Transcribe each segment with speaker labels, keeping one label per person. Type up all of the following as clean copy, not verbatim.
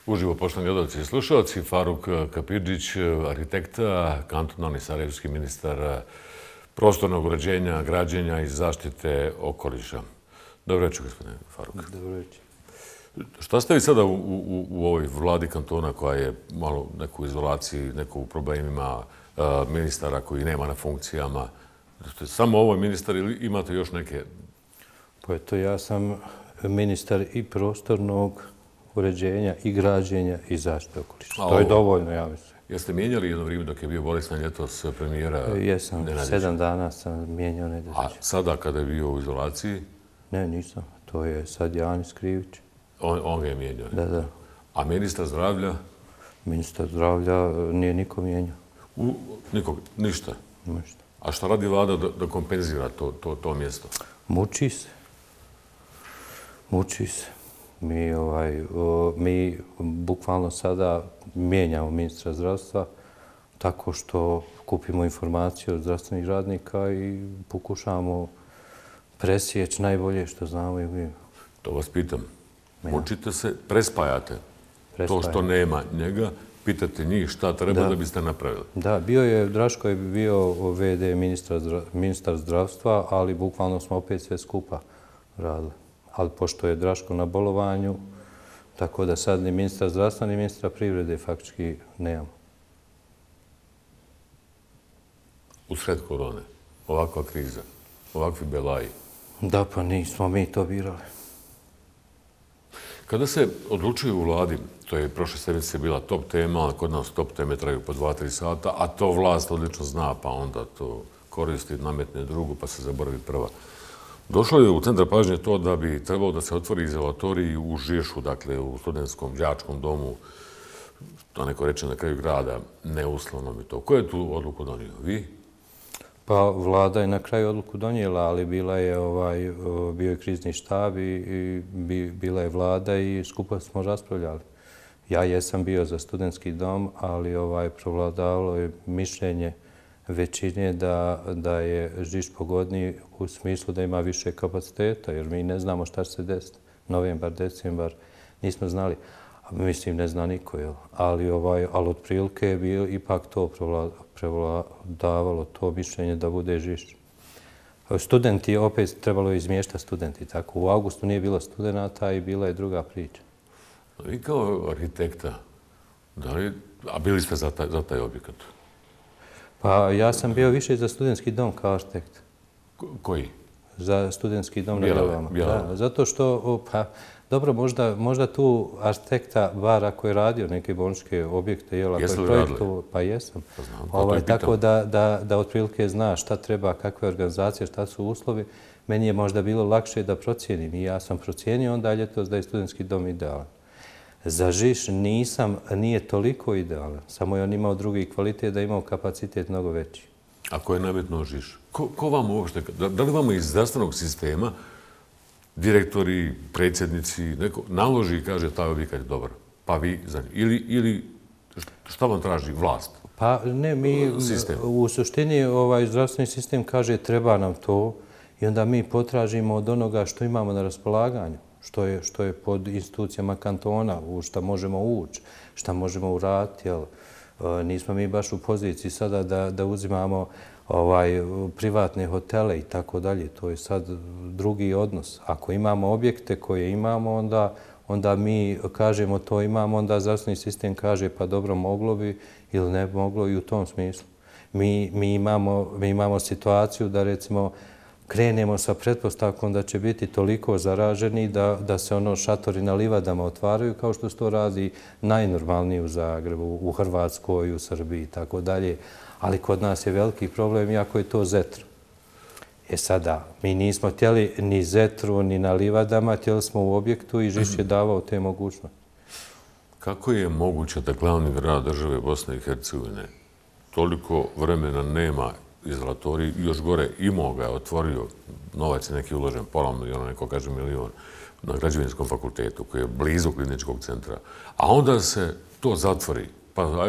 Speaker 1: Uživo, poštovani gledalci i slušalci, Faruk Kapidžić, arhitekta, kantonalni sarajevski ministar prostornog uređenja, građenja i zaštite okoliša. Dobro večer, gospodine Faruk.
Speaker 2: Dobro večer.
Speaker 1: Šta ste vi sada u ovoj vladi kantona koja je malo neku izolaciji, neku u problemima ministara koji nema na funkcijama? Ste samo ovo ministar ili imate još neke?
Speaker 2: Pa eto, ja sam ministar i prostornog uređenja, i građenja, i zaštite okoliša. To je dovoljno, ja mislim.
Speaker 1: Jeste mijenjali jedno vrijeme dok je bio Borislav ljetos premijera
Speaker 2: Jesam,
Speaker 1: Nenadića?
Speaker 2: 7 dana sam mijenjao Nenadića.
Speaker 1: A sada kada je bio u izolaciji?
Speaker 2: Ne, nisam. To je sad Janis Krivić.
Speaker 1: On ga je mijenjao?
Speaker 2: Da.
Speaker 1: A ministar zdravlja?
Speaker 2: Ministar zdravlja nije niko mijenjao.
Speaker 1: Nikog? Ništa?
Speaker 2: Ništa.
Speaker 1: A šta radi vlada da kompenzira to mjesto?
Speaker 2: Muči se. Muči se. Mi bukvalno sada mijenjamo ministra zdravstva tako što kupimo informacije od zdravstvenih radnika i pokušavamo presjeći najbolje što znamo i umijemo.
Speaker 1: To vas pitam. Mučite se, prespajate to što nema njega, pitate njih šta treba da biste napravili.
Speaker 2: Da, Draško je bio VD ministar zdravstva, ali bukvalno smo opet sve skupa radili. Ali pošto je Draško na bolovanju, tako da sad ni ministra zdravstva, ni ministra privrede faktički nemamo.
Speaker 1: U sred korone, ovakva kriza, ovakvi belaji.
Speaker 2: Da, pa nismo mi to birali.
Speaker 1: Kada se odlučuju u vladi, to je prošle sedmice bila top tema, a kod nas top teme traju po 2-3 sata, a to vlast odlično zna, pa onda to koristi, nametne drugu, pa se zaboravi prva. Došlo je u centar pažnje to da bi trebalo da se otvori izolatorij u Žišu, dakle u studentskom đačkom domu, to neko reče na kraju grada, neuslovnom i to. Ko je tu odluku donio? Vi?
Speaker 2: Pa vlada je na kraju odluku donijela, ali bio je krizni štab i bila je vlada i skupa smo raspravljali. Ja jesam bio za studentski dom, ali provladavalo je mišljenje većine da je Žiš pogodniji u smislu da ima više kapaciteta, jer mi ne znamo šta će se desiti. Novembar, decembar, nismo znali. Mislim, ne zna niko, jel? Ali otprilike je bio ipak to prevladavalo, to mišljenje da bude Žiš. Studenti, opet trebalo je izmještati studenti, tako. U augustu nije bilo studenata i bila je druga priča.
Speaker 1: Vi kao arhitekta, a bili ste za taj objekat?
Speaker 2: Pa ja sam bio više za studentski dom kao arhitekt.
Speaker 1: Koji?
Speaker 2: Za studentski dom na Bjelovama. Da, zato što, dobro, možda tu arhitekta, bar ako je radio neke bolničke objekte,
Speaker 1: Jeste li radili?
Speaker 2: Pa jesam.
Speaker 1: Tako
Speaker 2: da otprilike zna šta treba, kakve organizacije, šta su uslovi. Meni je možda bilo lakše da procijenim i ja sam procijenio onda ljetos da je studentski dom idealan. Za Žiš nije toliko idealan, samo je on imao drugi kvalitet, da je imao kapacitet mnogo veći.
Speaker 1: Ako je nametnuo Žiš, ko vam uopšte, da li vam iz zdravstvenog sistema direktori, predsjednici, neko naloži i kaže taj objekat je dobar, pa vi za njih, ili šta vam traži vlast?
Speaker 2: Pa ne, mi u suštini zdravstveni sistem kaže treba nam to i onda mi potražimo od onoga što imamo na raspolaganju. Što je pod institucijama kantona, u šta možemo ući, šta možemo uraditi. Nismo mi baš u poziciji sada da uzimamo privatne hotele i tako dalje. To je sad drugi odnos. Ako imamo objekte koje imamo, onda mi kažemo to imamo, onda zdravstveni sistem kaže pa dobro, moglo bi ili ne moglo i u tom smislu. Mi imamo situaciju da recimo krenemo sa pretpostavkom da će biti toliko zaraženi da se šatori na livadama otvaraju kao što se to radi najnormalnije u Zagrebu, u Hrvatskoj, u Srbiji i tako dalje. Ali kod nas je veliki problem iako je to zetro. Sada, mi nismo htjeli ni zetru ni na livadama, htjeli smo u objektu i Žiš je davao te mogućnosti.
Speaker 1: Kako je moguće da glavni grad države Bosne i Hercegovine toliko vremena nema izolatorij, još gore imao ga, otvorio, novac je neki uložen, pola miliona, neko kaže milion, na građevinskom fakultetu koji je blizu kliničkog centra, a onda se to zatvori, pa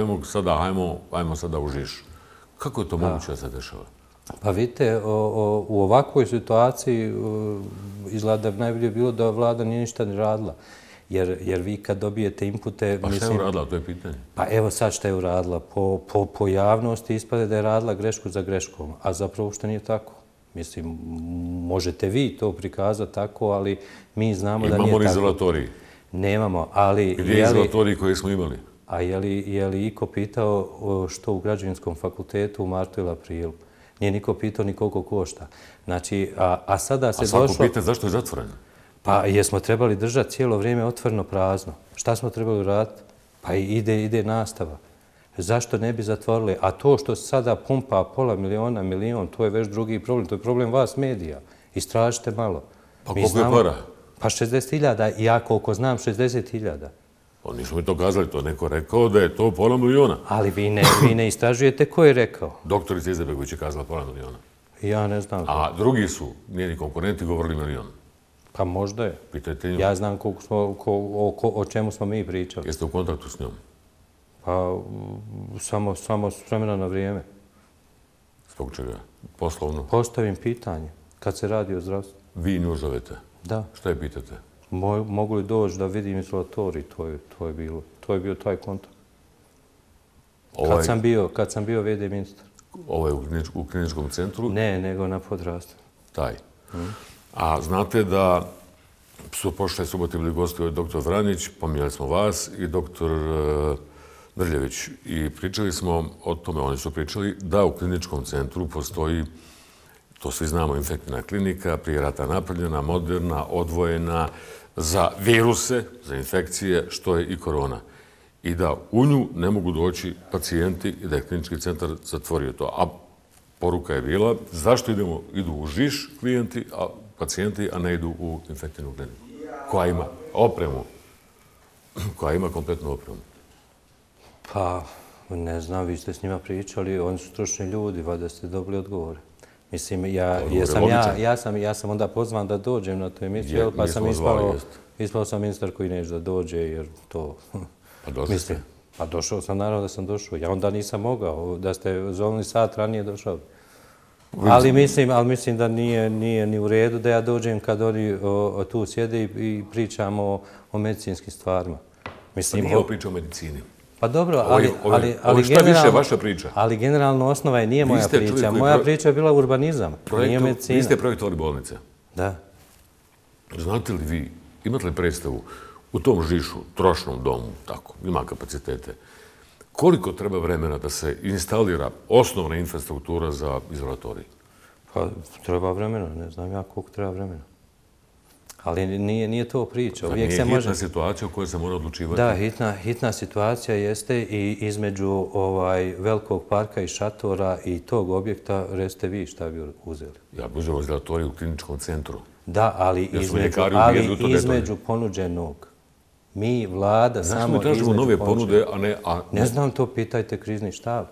Speaker 1: ajmo sada u Žiš. Kako je to moguće da se dešava?
Speaker 2: Pa vidite, u ovakvoj situaciji izgleda da bi najbolje bilo da vlada nije ništa ne radila. Jer vi kad dobijete inpute...
Speaker 1: Pa šta je uradila, to je pitanje?
Speaker 2: Pa evo sad šta je uradila. Po javnosti ispade da je radila grešku za greškom, a zapravo što nije tako. Mislim, možete vi to prikazati tako, ali mi znamo da nije tako.
Speaker 1: Imamo li izolatoriji?
Speaker 2: Nemamo, ali...
Speaker 1: Gdje je izolatoriji koje smo imali?
Speaker 2: A je li iko pitao što u građevinskom fakultetu u martu ili aprilu? Nije niko pitao ni koliko košta. Znači, a sada se došlo...
Speaker 1: A svako pita zašto je zatvoren?
Speaker 2: Pa jesmo trebali držati cijelo vrijeme otvoreno prazno. Šta smo trebali raditi? Pa ide nastava. Zašto ne bi zatvorili? A to što sada pumpa pola miliona, milion, to je već drugi problem. To je problem vas, medija. Istražite malo.
Speaker 1: Pa koliko je para?
Speaker 2: Pa 60.000. Ja koliko znam, 60.000.
Speaker 1: Pa nismo mi to kazali, to je neko rekao da je to pola miliona.
Speaker 2: Ali vi ne istražujete ko je rekao.
Speaker 1: Doktorica Izetbegović je kazala pola miliona.
Speaker 2: Ja ne znam.
Speaker 1: A drugi su, njeni konkurenti, govorili milion.
Speaker 2: Pa možda je.
Speaker 1: Pitajte nju.
Speaker 2: Ja znam o čemu smo mi pričali.
Speaker 1: Jeste u kontaktu s njom?
Speaker 2: Pa samo s vremena na vrijeme.
Speaker 1: Zbog čega? Poslovno?
Speaker 2: Postavim pitanje kad se radi o zdravstvu.
Speaker 1: Vi nju zovete?
Speaker 2: Da.
Speaker 1: Šta je pitate?
Speaker 2: Mogu li doći da vidim izolatorij? To je bilo. To je bio taj kontakt. Kad sam bio VD ministar.
Speaker 1: Ovo je u kliničkom centru?
Speaker 2: Ne, nego na Podrastu.
Speaker 1: Taj. A znate da su prošle subote bili gosti dr. Vranić, pominjali smo vas i dr. Drljević. I pričali smo o tome, oni su pričali da u kliničkom centru postoji, to svi znamo, infektivna klinika, prije rata napravljena, moderna, odvojena za viruse, za infekcije, što je i korona. I da u nju ne mogu doći pacijenti i da je klinički centar zatvorio to. A poruka je bila zašto idu u Žiš klijenti, pacijenti, a ne idu u infektivnu kliniku. Koja ima opremu. Koja ima kompletnu opremu.
Speaker 2: Pa, ne znam, vi ste s njima pričali, oni su stručni ljudi, valjda ste dobili odgovore. Mislim, ja sam onda pozvan da dođem na tu emisiju, pa sam ispao sam ministar koji neće da dođe, jer to...
Speaker 1: Pa došli ste?
Speaker 2: Pa došao sam, naravno da sam došao. Ja onda nisam mogao, da ste zovnili sat ranije došao. Ali mislim da nije ni u redu da ja dođem kad oni tu sjede i pričamo o medicinskim stvarima.
Speaker 1: Pa nije ovo priča o medicini.
Speaker 2: Pa dobro,
Speaker 1: ali šta više vaša priča?
Speaker 2: Ali generalno osnova nije moja priča. Moja priča je bila urbanizam, nije medicina.
Speaker 1: Vi ste projektovali bolnice.
Speaker 2: Da.
Speaker 1: Znate li vi, imate li predstavu u tom Žišu, trošnom domu, tako, ima kapacitete, koliko treba vremena da se instalira osnovna infrastruktura za izolatorij?
Speaker 2: Pa treba vremena, ne znam ja koliko treba vremena. Ali nije to priča.
Speaker 1: Zar nije hitna situacija o kojoj se mora odlučivati?
Speaker 2: Da, hitna situacija jeste i između velikog parka i šatora i tog objekta, recite vi šta bi uzeli.
Speaker 1: Ja bi uzeo izolatorij u kliničkom centru.
Speaker 2: Da, ali između ponuđenog. Mi, vlada, samo
Speaker 1: između ponuđenog. Zašto mi tražimo nove ponude, a ne...
Speaker 2: Ne znam to, pitajte krizni štab.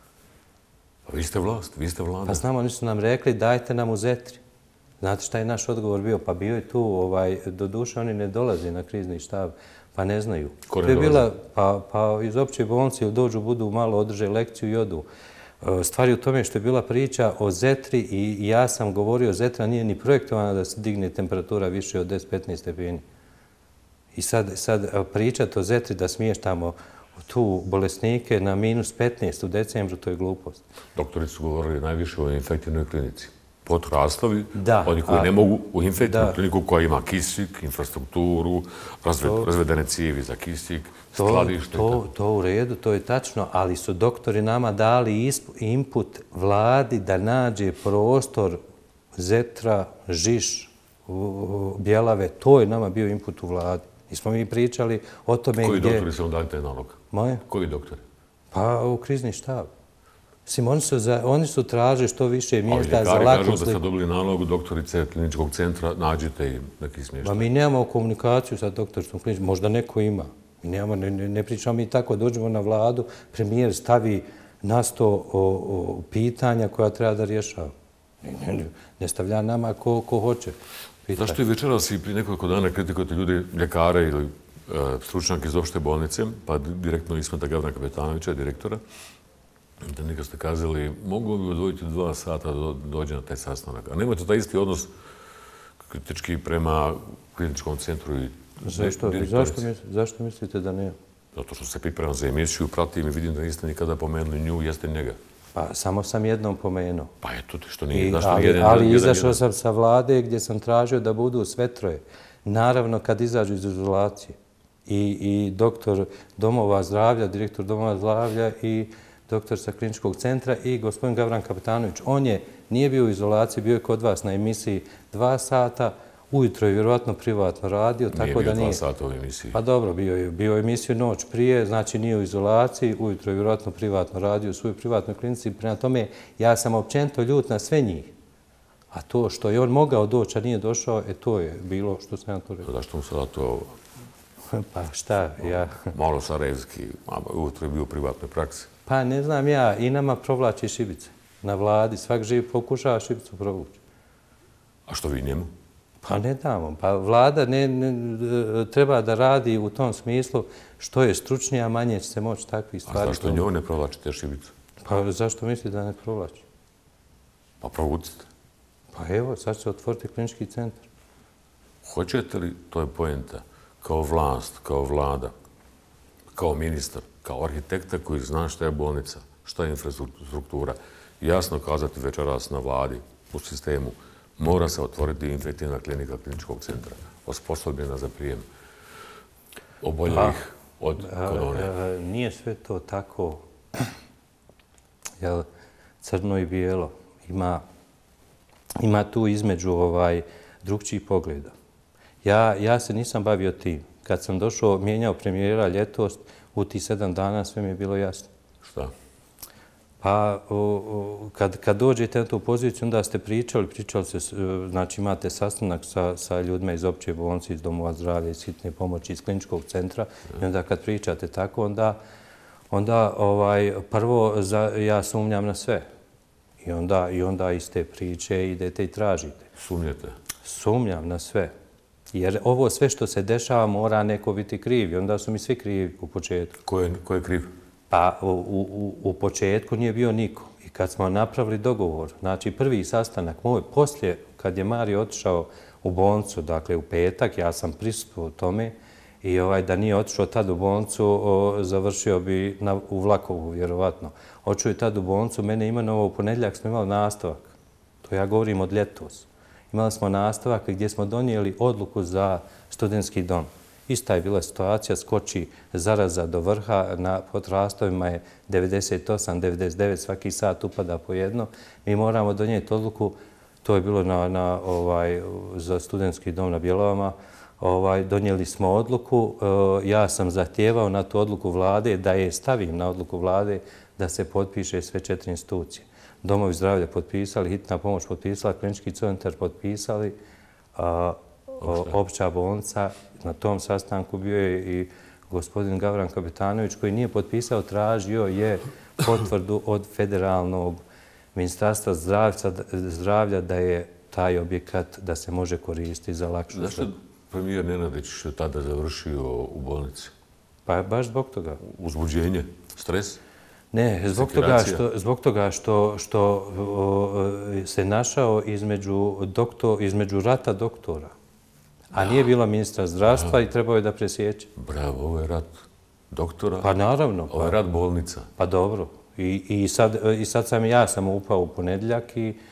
Speaker 1: Vi ste vlast, vi ste vlada.
Speaker 2: Pa znam, oni su nam rekli dajte nam u Zetri. Znate šta je naš odgovor bio? Pa bio je tu, do duše oni ne dolaze na krizni štab, pa ne znaju.
Speaker 1: Ko ne dolaze?
Speaker 2: Pa iz opće bolnice dođu, budu malo, održe lekciju i odu. Stvar je u tome što je bila priča o Zetri i ja sam govorio, Zetra nije ni projektovana da se digne temperatura više od 10-15 stepeni. I sad pričati o Zetri da smještamo tu bolesnike na -15 u decembru, to je glupost.
Speaker 1: Doktori su govorili najviše o infektivnoj klinici. Podrastovi, oni koji ne mogu u infektivnu kliniku koja ima kisik, infrastrukturu, razvedene cijevi za kisik, skladište.
Speaker 2: To u redu, to je tačno, ali su doktori nama dali input vladi da nađe prostor Zetra, Žiš, Bjelave. To je nama bio input u vladi. I smo mi pričali o tome gdje...
Speaker 1: Koji doktori su vam dali taj nalog?
Speaker 2: Moje?
Speaker 1: Koji doktori?
Speaker 2: Pa u krizni štab. Mislim, oni su tražili što više mjesta za laku
Speaker 1: sliku. Ali ljekari kažu da ste dobili nalog doktorice kliničkog centra, nađite im neki smještaj.
Speaker 2: Mi nemamo komunikaciju sa doktorskom kliničkom, možda neko ima. Ne pričamo mi tako, dođemo na vladu, premijer stavi na sto pitanja koja treba da rješava. Ne stavlja nama ko hoće.
Speaker 1: Zašto je večeras i prije nekoliko dana kritikujete ljudi, ljekare ili stručnjake iz opšte bolnice, pa direktno Ismeta Gavrana Kapetanovića, direktora, da nekad ste kazali, mogu bi odvojiti 2 sata da dođe na taj sastanak. A nemojte taj isti odnos kritički prema kliničkom centru i
Speaker 2: Zašto mislite da nema?
Speaker 1: Zato što se pripremam za emisiju, pratim i vidim da niste nikada pomenuli nju, jeste njega.
Speaker 2: Pa samo sam jednom pomenuo.
Speaker 1: Pa eto, što nije.
Speaker 2: Ali izašao sam sa vlade gdje sam tražio da budu sve troje. Naravno, kad izađu iz izolacije. I doktor domova zdravlja, direktor domova zdravlja i doktor sa kliničkog centra i gospodin Gavran Kapetanović. On nije bio u izolaciji, bio je kod vas na emisiji 2 sata, ujutro je vjerovatno privatno radio, tako da nije...
Speaker 1: 2 sata u emisiji.
Speaker 2: Pa dobro, bio je emisiju noć prije, znači nije u izolaciji, ujutro je vjerovatno privatno radio u svojoj privatnoj klinici. Prema tome, ja sam općenito ljut na sve njih. A to što je on mogao doći, a nije došao, to je bilo što sam ja to rekao.
Speaker 1: Zašto mu sada to...
Speaker 2: Pa šta, ja...
Speaker 1: Malo sarajevski, ujutro je bio u privatnoj praksi.
Speaker 2: Pa ne znam ja, i nama provlači šibice na vladi. Svak živ pokušava šibicu provući.
Speaker 1: A što vi njemu?
Speaker 2: Pa ne damo. Pa vlada treba da radi u tom smislu što je stručnija, manje će se moći takvih stvari.
Speaker 1: A zašto njoj ne provlačite šibicu?
Speaker 2: Pa zašto mislite da ne provlači?
Speaker 1: Pa provucite.
Speaker 2: Pa evo, sad će otvoriti klinički centar.
Speaker 1: Hoćete li, to je poenta, kao vlast, kao vlada, kao ministar, kao arhitekta koji zna šta je bolnica, šta je infrastruktura, jasno kazati večeras na vladi, u sistemu, mora se otvoriti infektivna klinika kliničkog centra, osposobljena za prijem oboljelih od korone.
Speaker 2: Nije sve to tako crno i bijelo. Ima tu između drugčijih pogleda. Ja se nisam bavio tim. Kad sam došao, mijenjao premijera ljetos, u tih 7 dana sve mi je bilo jasno.
Speaker 1: Šta?
Speaker 2: Pa, kad dođete na tu poziciju, onda ste pričali se, znači imate sastanak sa ljudima iz opće bolnice, iz domova zdravlja, iz hitne pomoći, iz kliničkog centra. I onda kad pričate tako, onda prvo ja sumnjam na sve. I onda iz te priče idete i tražite.
Speaker 1: Sumnjate?
Speaker 2: Sumnjam na sve. Jer ovo sve što se dešava mora neko biti kriv. I onda su mi svi krivi u početku.
Speaker 1: Ko je kriv?
Speaker 2: Pa u početku nije bio niko. I kad smo napravili dogovor, znači prvi sastanak moj, poslije kad je Mario otišao u bolnicu, dakle u petak, ja sam prisustvovao tome i da nije otišao tad u bolnicu, završio bi u Vlakovu, vjerovatno. Otišao je tad u bolnicu, mene imenovao u ponedjeljak, smo imali nastavak. To ja govorim od ljetos. Imali smo nastavak gdje smo donijeli odluku za studentski dom. Ista je bila situacija, skoči zaraza do vrha, pod rastovima je 98, 99, svaki sat upada po jedno. Mi moramo donijeti odluku, to je bilo za studentski dom na Bjelovama, donijeli smo odluku, ja sam zahtijevao na tu odluku vlade, da je stavim na odluku vlade da se potpiše sve 4 institucije. Domovi zdravlja potpisali, hitna pomoć potpisala, klinički centar potpisali, opća bolnica. Na tom sastanku bio je i gospodin Gavran Kapetanović koji nije potpisao, tražio je potvrdu od federalnog ministarstva zdravlja da je taj objekat da se može koristiti za lakšu.
Speaker 1: Zašto premijer Nenadić tada završio u bolnici?
Speaker 2: Pa baš zbog toga.
Speaker 1: Uzbuđenje, stres?
Speaker 2: Ne, zbog toga što se našao između rata doktora. A nije bila ministra zdravstva i trebao je da presjeće.
Speaker 1: Bravo, ovo je rat doktora.
Speaker 2: Pa naravno.
Speaker 1: Ovo je rat bolnica.
Speaker 2: Pa dobro. I sad ja sam upao u ponedjeljak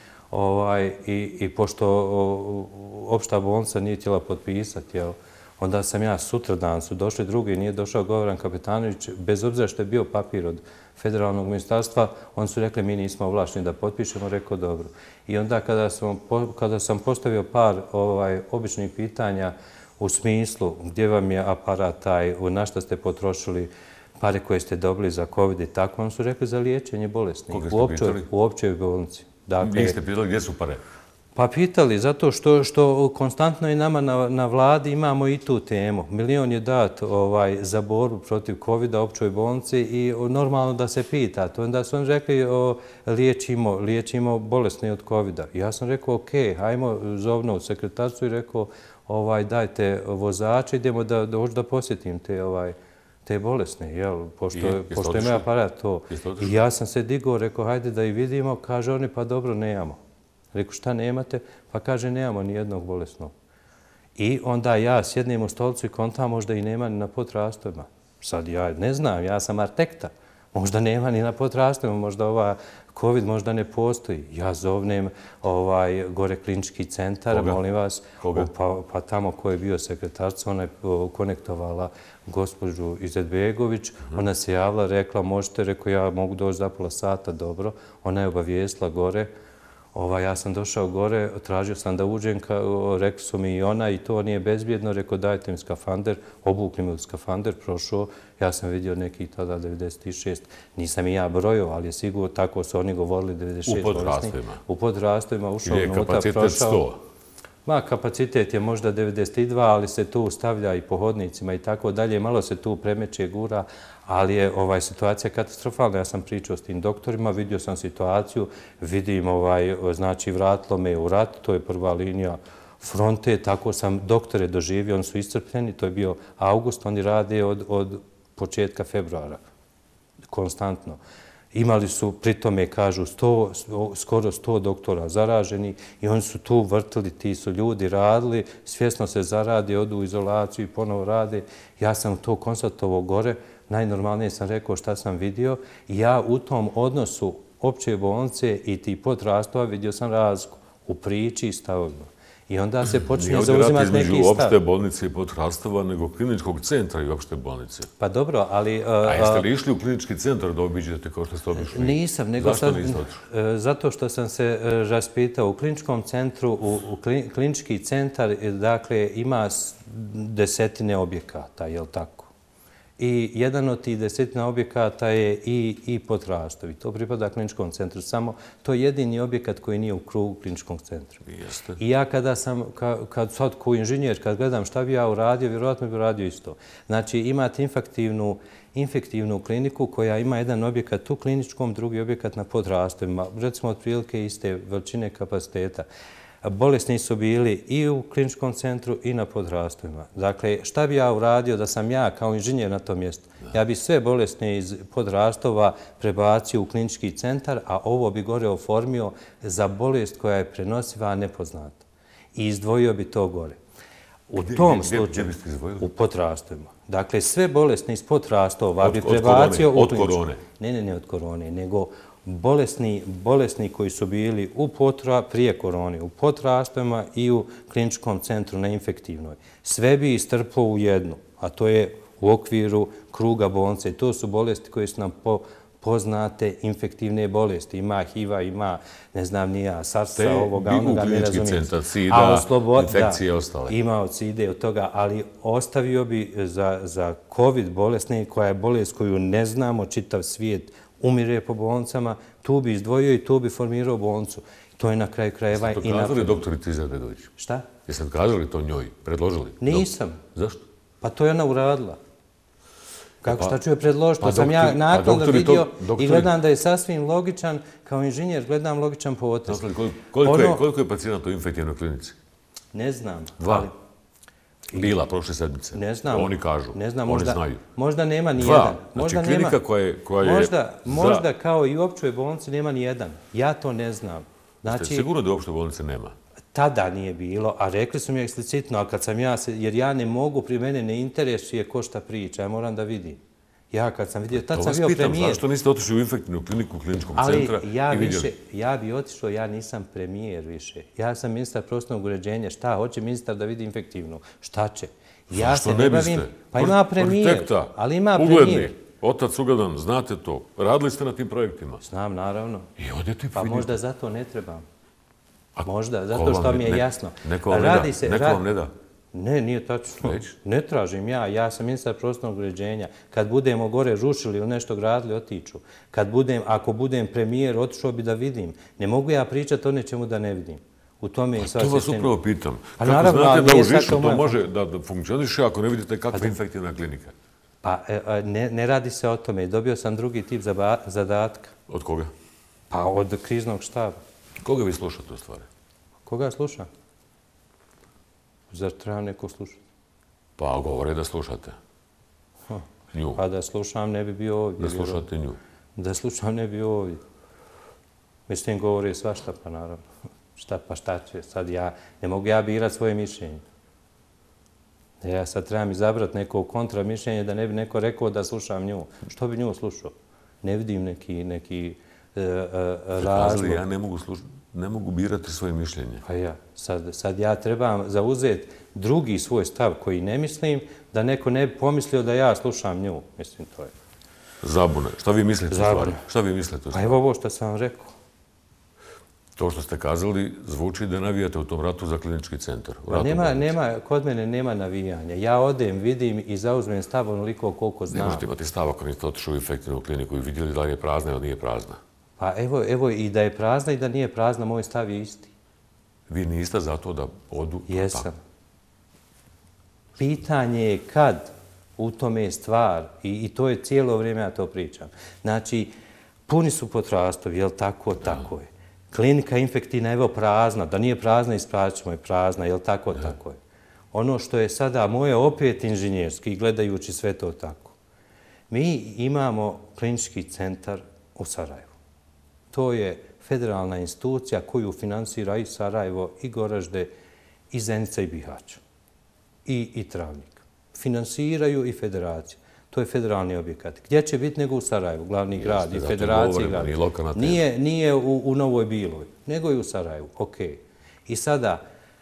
Speaker 2: i pošto opšta bolnica nije htjela potpisati, onda sam ja sutradan su došli drugi, nije došao Gavran Kapetanović, bez obzira što je bio papir od federalnog ministarstva, oni su rekli mi nismo ovlašteni da potpišemo, rekao dobro. I onda kada sam postavio par običnih pitanja u smislu gdje vam je aparat taj, na što ste potrošili pare koje ste dobili za COVID i tako, oni su rekli za liječenje bolesnih u općoj bolnici.
Speaker 1: Niste pitali gdje su pare?
Speaker 2: Pa pitali, zato što konstantno i nama na vladi imamo i tu temu. Milion je dat za borbu protiv COVID-a u općoj bolnici i normalno da se pita. Onda su oni rekli liječimo bolesne od COVID-a. Ja sam rekao ok, hajmo zovno u sekretarstvu i rekao dajte vozače, idemo da posjetim te bolesne, pošto imaju aparat to. I ja sam se digao, rekao hajde da i vidimo, kaže oni pa dobro nemamo. Rekao, šta nemate? Pa kaže, nemamo ni jednog bolesnog. I onda ja sjednem u stolicu i kontam, možda i nema ni na podrastojima. Sad ja ne znam, ja sam arhitekta. Možda nema ni na podrastojima, možda ova COVID možda ne postoji. Ja zovnem gore klinički centar, molim vas. Pa tamo ko je bio sekretarca, ona je konektovala gospođu Izetbegović. Ona se javila, rekla, možete, rekao, ja mogu doći za pola sata, dobro. Ona je obavijestila gore. Ja sam došao gore, tražio sam da uđem, rekli su mi i ona i to nije bezbjedno, rekao dajte mi skafander, obukli mi u skafander, prošao, ja sam vidio nekih tada 96, nisam i ja brojio, ali je sigurno tako su oni govorili 96.
Speaker 1: U podrastojima.
Speaker 2: U podrastojima ušao
Speaker 1: unutra, prošao. Gdje je kapacitet 100?
Speaker 2: Kapacitet je možda 92, ali se tu stavlja i po hodnicima i tako dalje, malo se tu premeće, gura, ali je situacija katastrofalna. Ja sam pričao s tim doktorima, vidio sam situaciju, vidim, znači, vratilo me u rat, to je prva linija fronte, tako sam doktore doživio, oni su iscrpljeni, to je bio avgust, oni rade od početka februara, konstantno. Imali su, pritome, kažu, skoro 100 doktora zaraženi i oni su tu vrtili, ti su ljudi radili, svjesno se zaradi, odu u izolaciju i ponovo rade. Ja sam to konstatovao gore, najnormalnije sam rekao šta sam vidio i ja u tom odnosu opće bolnice i ti podrastova vidio sam razliku u priči i stavovima. I onda se počinje zauzimati neki stav.
Speaker 1: Nije ovdje rat između opšte bolnice i podrastova, nego kliničkog centra i opšte bolnice.
Speaker 2: Pa dobro, ali...
Speaker 1: A jeste li išli u klinički centar da obiđete kao što ste obišli?
Speaker 2: Nisam, nego sad... Zato što sam se raspitao u kliničkom centru, klinički centar, dakle, ima desetine objekata, je li tako? I jedan od tih desetina objekata je i podrastovi. To pripada kliničkom centru. Samo to je jedini objekat koji nije u krugu kliničkog centra. I ja kada sam, sad kao inženjer, kad gledam šta bi ja uradio, vjerojatno bi uradio isto. Znači imate infektivnu kliniku koja ima jedan objekat u kliničkom, drugi objekat na podrastovima. Recimo otprilike iste veličine kapaciteta. Bolesni su bili i u kliničkom centru i na podrastovima. Dakle, šta bi ja uradio da sam ja kao inženjer na tom mjestu? Ja bi sve bolesne iz podrastova prebacio u klinički centar, a ovo bi gore oformio za bolest koja je prenosiva, a nepoznata. I izdvojio bi to gore. U tom slučaju...
Speaker 1: Gdje biste izdvojili?
Speaker 2: U podrastovima. Dakle, sve bolesne iz podrastova bi prebacio u kliničku.
Speaker 1: Od korone?
Speaker 2: Ne od korone, nego bolesni koji su bili prije korone, u podrastovima i u kliničkom centru na infektivnoj. Sve bi istrpao u jednu, a to je u okviru kruga bolnice. To su bolesti koje su nam poznate infektivne bolesti. Ima HIV-a, ima, ne znam, nija SARS-a, ovoga, onoga, ne razumijem.
Speaker 1: Klinički centar, SIDA, infekcije ostale.
Speaker 2: Ima od SIDE od toga, ali ostavio bi za COVID bolesne, koja je bolest koju ne znamo, čitav svijet umire po bolnicama, tu bi izdvojio i tu bi formirao bolnicu. To je na kraju krajeva i napravio.
Speaker 1: Jeste to kazali doktorici Izetbegović?
Speaker 2: Šta?
Speaker 1: Jeste kazali to njoj? Predložili?
Speaker 2: Nisam.
Speaker 1: Zašto?
Speaker 2: Pa to je ona uradila. Šta ću joj predložiti? To sam ja nakon vidio i gledam da je sasvim logičan, kao inženjer gledam logičan potez.
Speaker 1: Koliko je pacijenata u infektivnoj klinici?
Speaker 2: Ne znam.
Speaker 1: 2. Bila prošle sedmice.
Speaker 2: Ne znam.
Speaker 1: Oni kažu.
Speaker 2: Ne znam,
Speaker 1: oni znaju.
Speaker 2: Možda nema ni jedan.
Speaker 1: Znači klinika koja je...
Speaker 2: Možda kao i u općoj bolnici nema ni jedan. Ja to ne znam.
Speaker 1: Ste sigurno da u općoj bolnici nema?
Speaker 2: Tada nije bilo, a rekli su mi eksplicitno, a kad sam jer ja ne mogu, pri mene ne interesuje ko šta priča, ja moram da vidim. Ja kad sam vidio, tad sam bio premijer.
Speaker 1: To vas pitam, zašto niste otišli u infektivnu kliniku kliničkog centra i vidjeli?
Speaker 2: Ja bi otišao, ja nisam premijer više. Ja sam ministar prostornog uređenja. Šta? Hoće ministar da vidi infektivnu? Šta će? Ja se ne bavim. Pa ima premijer. Ali ima premijer.
Speaker 1: Otac ugledan, znate to. Radili ste na tim projektima?
Speaker 2: Znam, naravno.
Speaker 1: I odete
Speaker 2: pa možda zato ne trebam. Možda, zato što mi je jasno.
Speaker 1: Neko vam ne da?
Speaker 2: Ne, nije tačno. Ne tražim ja. Ja sam ministar prostornog uređenja. Kad budemo gore rušili ili nešto gradili, otiču. Ako budem premijer, otišao bi da vidim. Ne mogu ja pričati o nečemu da ne vidim. U tome je sva
Speaker 1: to vas upravo pitam. Kako znate da u Žišu to može da funkcioniše ako ne vidite kakva je infektivna klinika?
Speaker 2: Pa ne radi se o tome. Dobio sam drugi tip zadatka.
Speaker 1: Od koga?
Speaker 2: Pa od kriznog štaba.
Speaker 1: Koga vi slušate u stvari?
Speaker 2: Koga slušam? Zar treba neko slušati?
Speaker 1: Pa govore da slušate. Nju.
Speaker 2: Pa da slušam ne bi bio ovdje.
Speaker 1: Da slušate nju.
Speaker 2: Da slušam ne bi bio ovdje. Mislim, govore svašta pa naravno. Šta će? Sad ne mogu ja birati svoje mišljenje. Ja sad trebam izabrati neko kontramišljenje da ne bi neko rekao da slušam nju. Što bi nju slušao? Ne vidim neki razlog.
Speaker 1: Ja ne mogu birati svoje mišljenje.
Speaker 2: Pa ja. Sad ja trebam zauzeti drugi svoj stav koji ne mislim, da neko ne bi pomislio da ja slušam nju. Mislim, to je.
Speaker 1: Zabune. Šta vi mislite u stvari? Šta vi mislite u
Speaker 2: Pa
Speaker 1: stvari?
Speaker 2: evo ovo što sam vam rekao.
Speaker 1: To što ste kazali zvuči da navijate u tom ratu za klinički centar.
Speaker 2: Kod mene nema navijanja. Ja odem, vidim i zauzmem stav onoliko koliko znam.
Speaker 1: Ne možete imati stav ako niste otišli u infektivnu kliniku i vidjeli da li je prazna ili nije prazna.
Speaker 2: Pa evo i da je prazna i da nije prazna, moj stav je isti.
Speaker 1: Vi niste za to da odu?
Speaker 2: Jesam. Pitanje je kad, u tome je stvar i to je cijelo vrijeme ja to pričam. Znači, puni su potrastovi, jel tako? Tako je. Klinika infektivna je evo prazna, da nije prazna ispravit ćemo je prazna, jel tako? Tako je. Ono što je sada moje opet inženjerski, gledajući sve to tako. Mi imamo klinički centar u Sarajevu. To je federalna institucija koju finansira i Sarajevo, i Goražde, i Zenica, i Bihać. I Travnik. Finansiraju i federacija. To je federalni objekat. Gdje će biti nego u Sarajevu, glavni grad i federacija grad. Nije u Novoj Biloj, nego i u Sarajevu. Ok. I sada,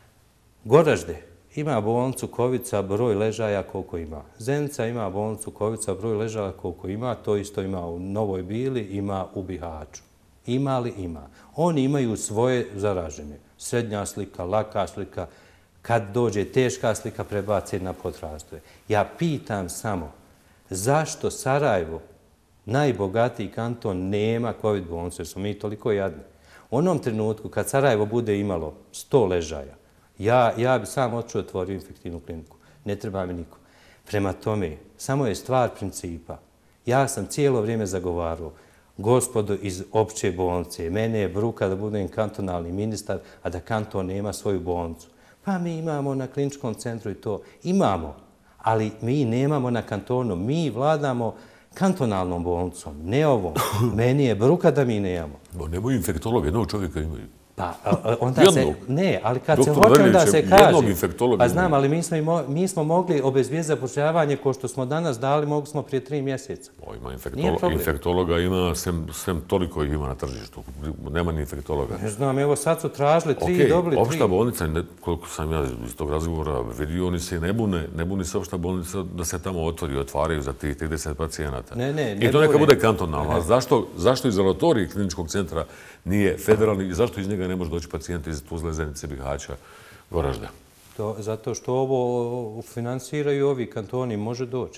Speaker 2: Goražde ima bolnicu Kovica, broj ležaja koliko ima. Zenica ima bolnicu Kovica, broj ležaja koliko ima. To isto ima u Novoj Bili, ima u Bihaću. Ima li? Ima. Oni imaju svoje zaražene. Srednja slika, laka slika. Kad dođe teška slika, prebace na potrastove. Ja pitam samo, zašto Sarajevo, najbogatiji kanton, nema COVID bolnice, jer smo mi toliko jadni? U onom trenutku, kad Sarajevo bude imalo 100 ležaja, ja bi sam otvorio infektivnu kliniku. Ne treba mi niko. Prema tome, samo je stvar principa. Ja sam cijelo vrijeme zagovarao, gospodo iz opće bolnice, mene je bruka da budem kantonalni ministar, a da kanton nema svoju bolnicu. Pa mi imamo na kliničkom centru i to. Imamo, ali mi nemamo na kantonu. Mi vladamo kantonalnom bolnicom, ne ovom. Meni je bruka da mi nemamo.
Speaker 1: Nemaju infektologa, jednog čovjeka imaju.
Speaker 2: Pa onda se... Ne, ali kad se hoće, onda se kaže... Pa znam, ali mi smo mogli obezbijeti zapošljavanje ko što smo danas dali, mogli smo prije 3 mjeseca.
Speaker 1: Infektologa ima, sem toliko ih ima na tržištu. Nema ni infektologa.
Speaker 2: Ne znam, evo sad su tražili 3 i dobili 3.
Speaker 1: Opšta bolnica, koliko sam ja iz tog razgovora vidio, oni se ne buni se opšta bolnica da se tamo otvori i otvaraju za tih 30 pacijenata. I to neka bude kantonalno. A zašto izolatorij kliničkog centra nije federalni i zašto iz njega ne može doći pacijent iz Tuzle, Zenice, Bihaća, Goražda?
Speaker 2: Zato što ovo finansiraju ovi kantoni, može doći.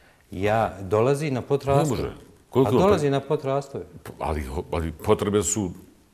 Speaker 2: Dolazi na potrastove.
Speaker 1: Ne može.
Speaker 2: A dolazi na potrastove.
Speaker 1: Ali potrebe su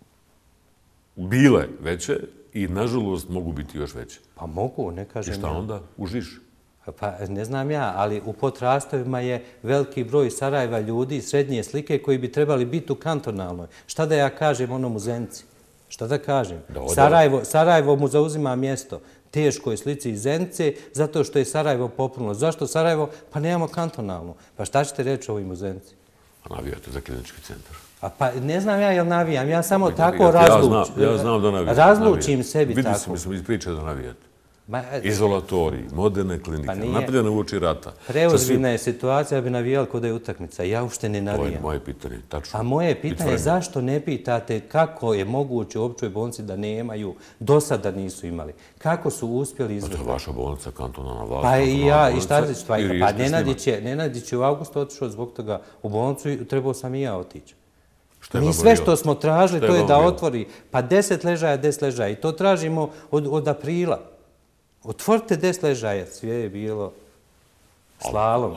Speaker 1: bile veće i, nažalost, mogu biti još veće.
Speaker 2: Pa mogu, ne kažem ja.
Speaker 1: I šta onda? U Žiš?
Speaker 2: Pa ne znam ja, ali u potrastovima je veliki broj Sarajeva ljudi srednje slike koji bi trebali biti u kantonalnoj. Šta da ja kažem onom u Zenici? Šta da kažem? Sarajevo mu zauzima mjesto teškoj slici iz Zenice zato što je Sarajevo popuno. Zašto Sarajevo? Pa nemamo kantonalnu. Pa šta ćete reći ovim u Zenici?
Speaker 1: A navijate za klinički centar.
Speaker 2: Pa ne znam ja jel navijam. Ja samo tako razlučim sebi tako.
Speaker 1: Vidim se iz priče da navijate. Izolatorij, moderne klinike, napravljene uoči rata.
Speaker 2: Preozbiljna je situacija da bi navijali kod je utakmica. Ja uopšte ne navijam.
Speaker 1: To je moje pitanje, tačno.
Speaker 2: A moje pitanje je zašto ne pitate kako je moguće u općoj bolnici da nemaju, do sada nisu imali. Kako su uspjeli izvršiti?
Speaker 1: To je vaša bolnica, kantonalna vlast.
Speaker 2: Pa i ja, i šta ćeš? Pa Nenadić je u augustu otišao zbog toga u bolnicu i trebao sam i ja otići. Mi sve što smo tražili to je da otvori. Pa 10 ležaja i to tražimo od aprila. Otvorite 10 ležaja, sve je bilo slalom.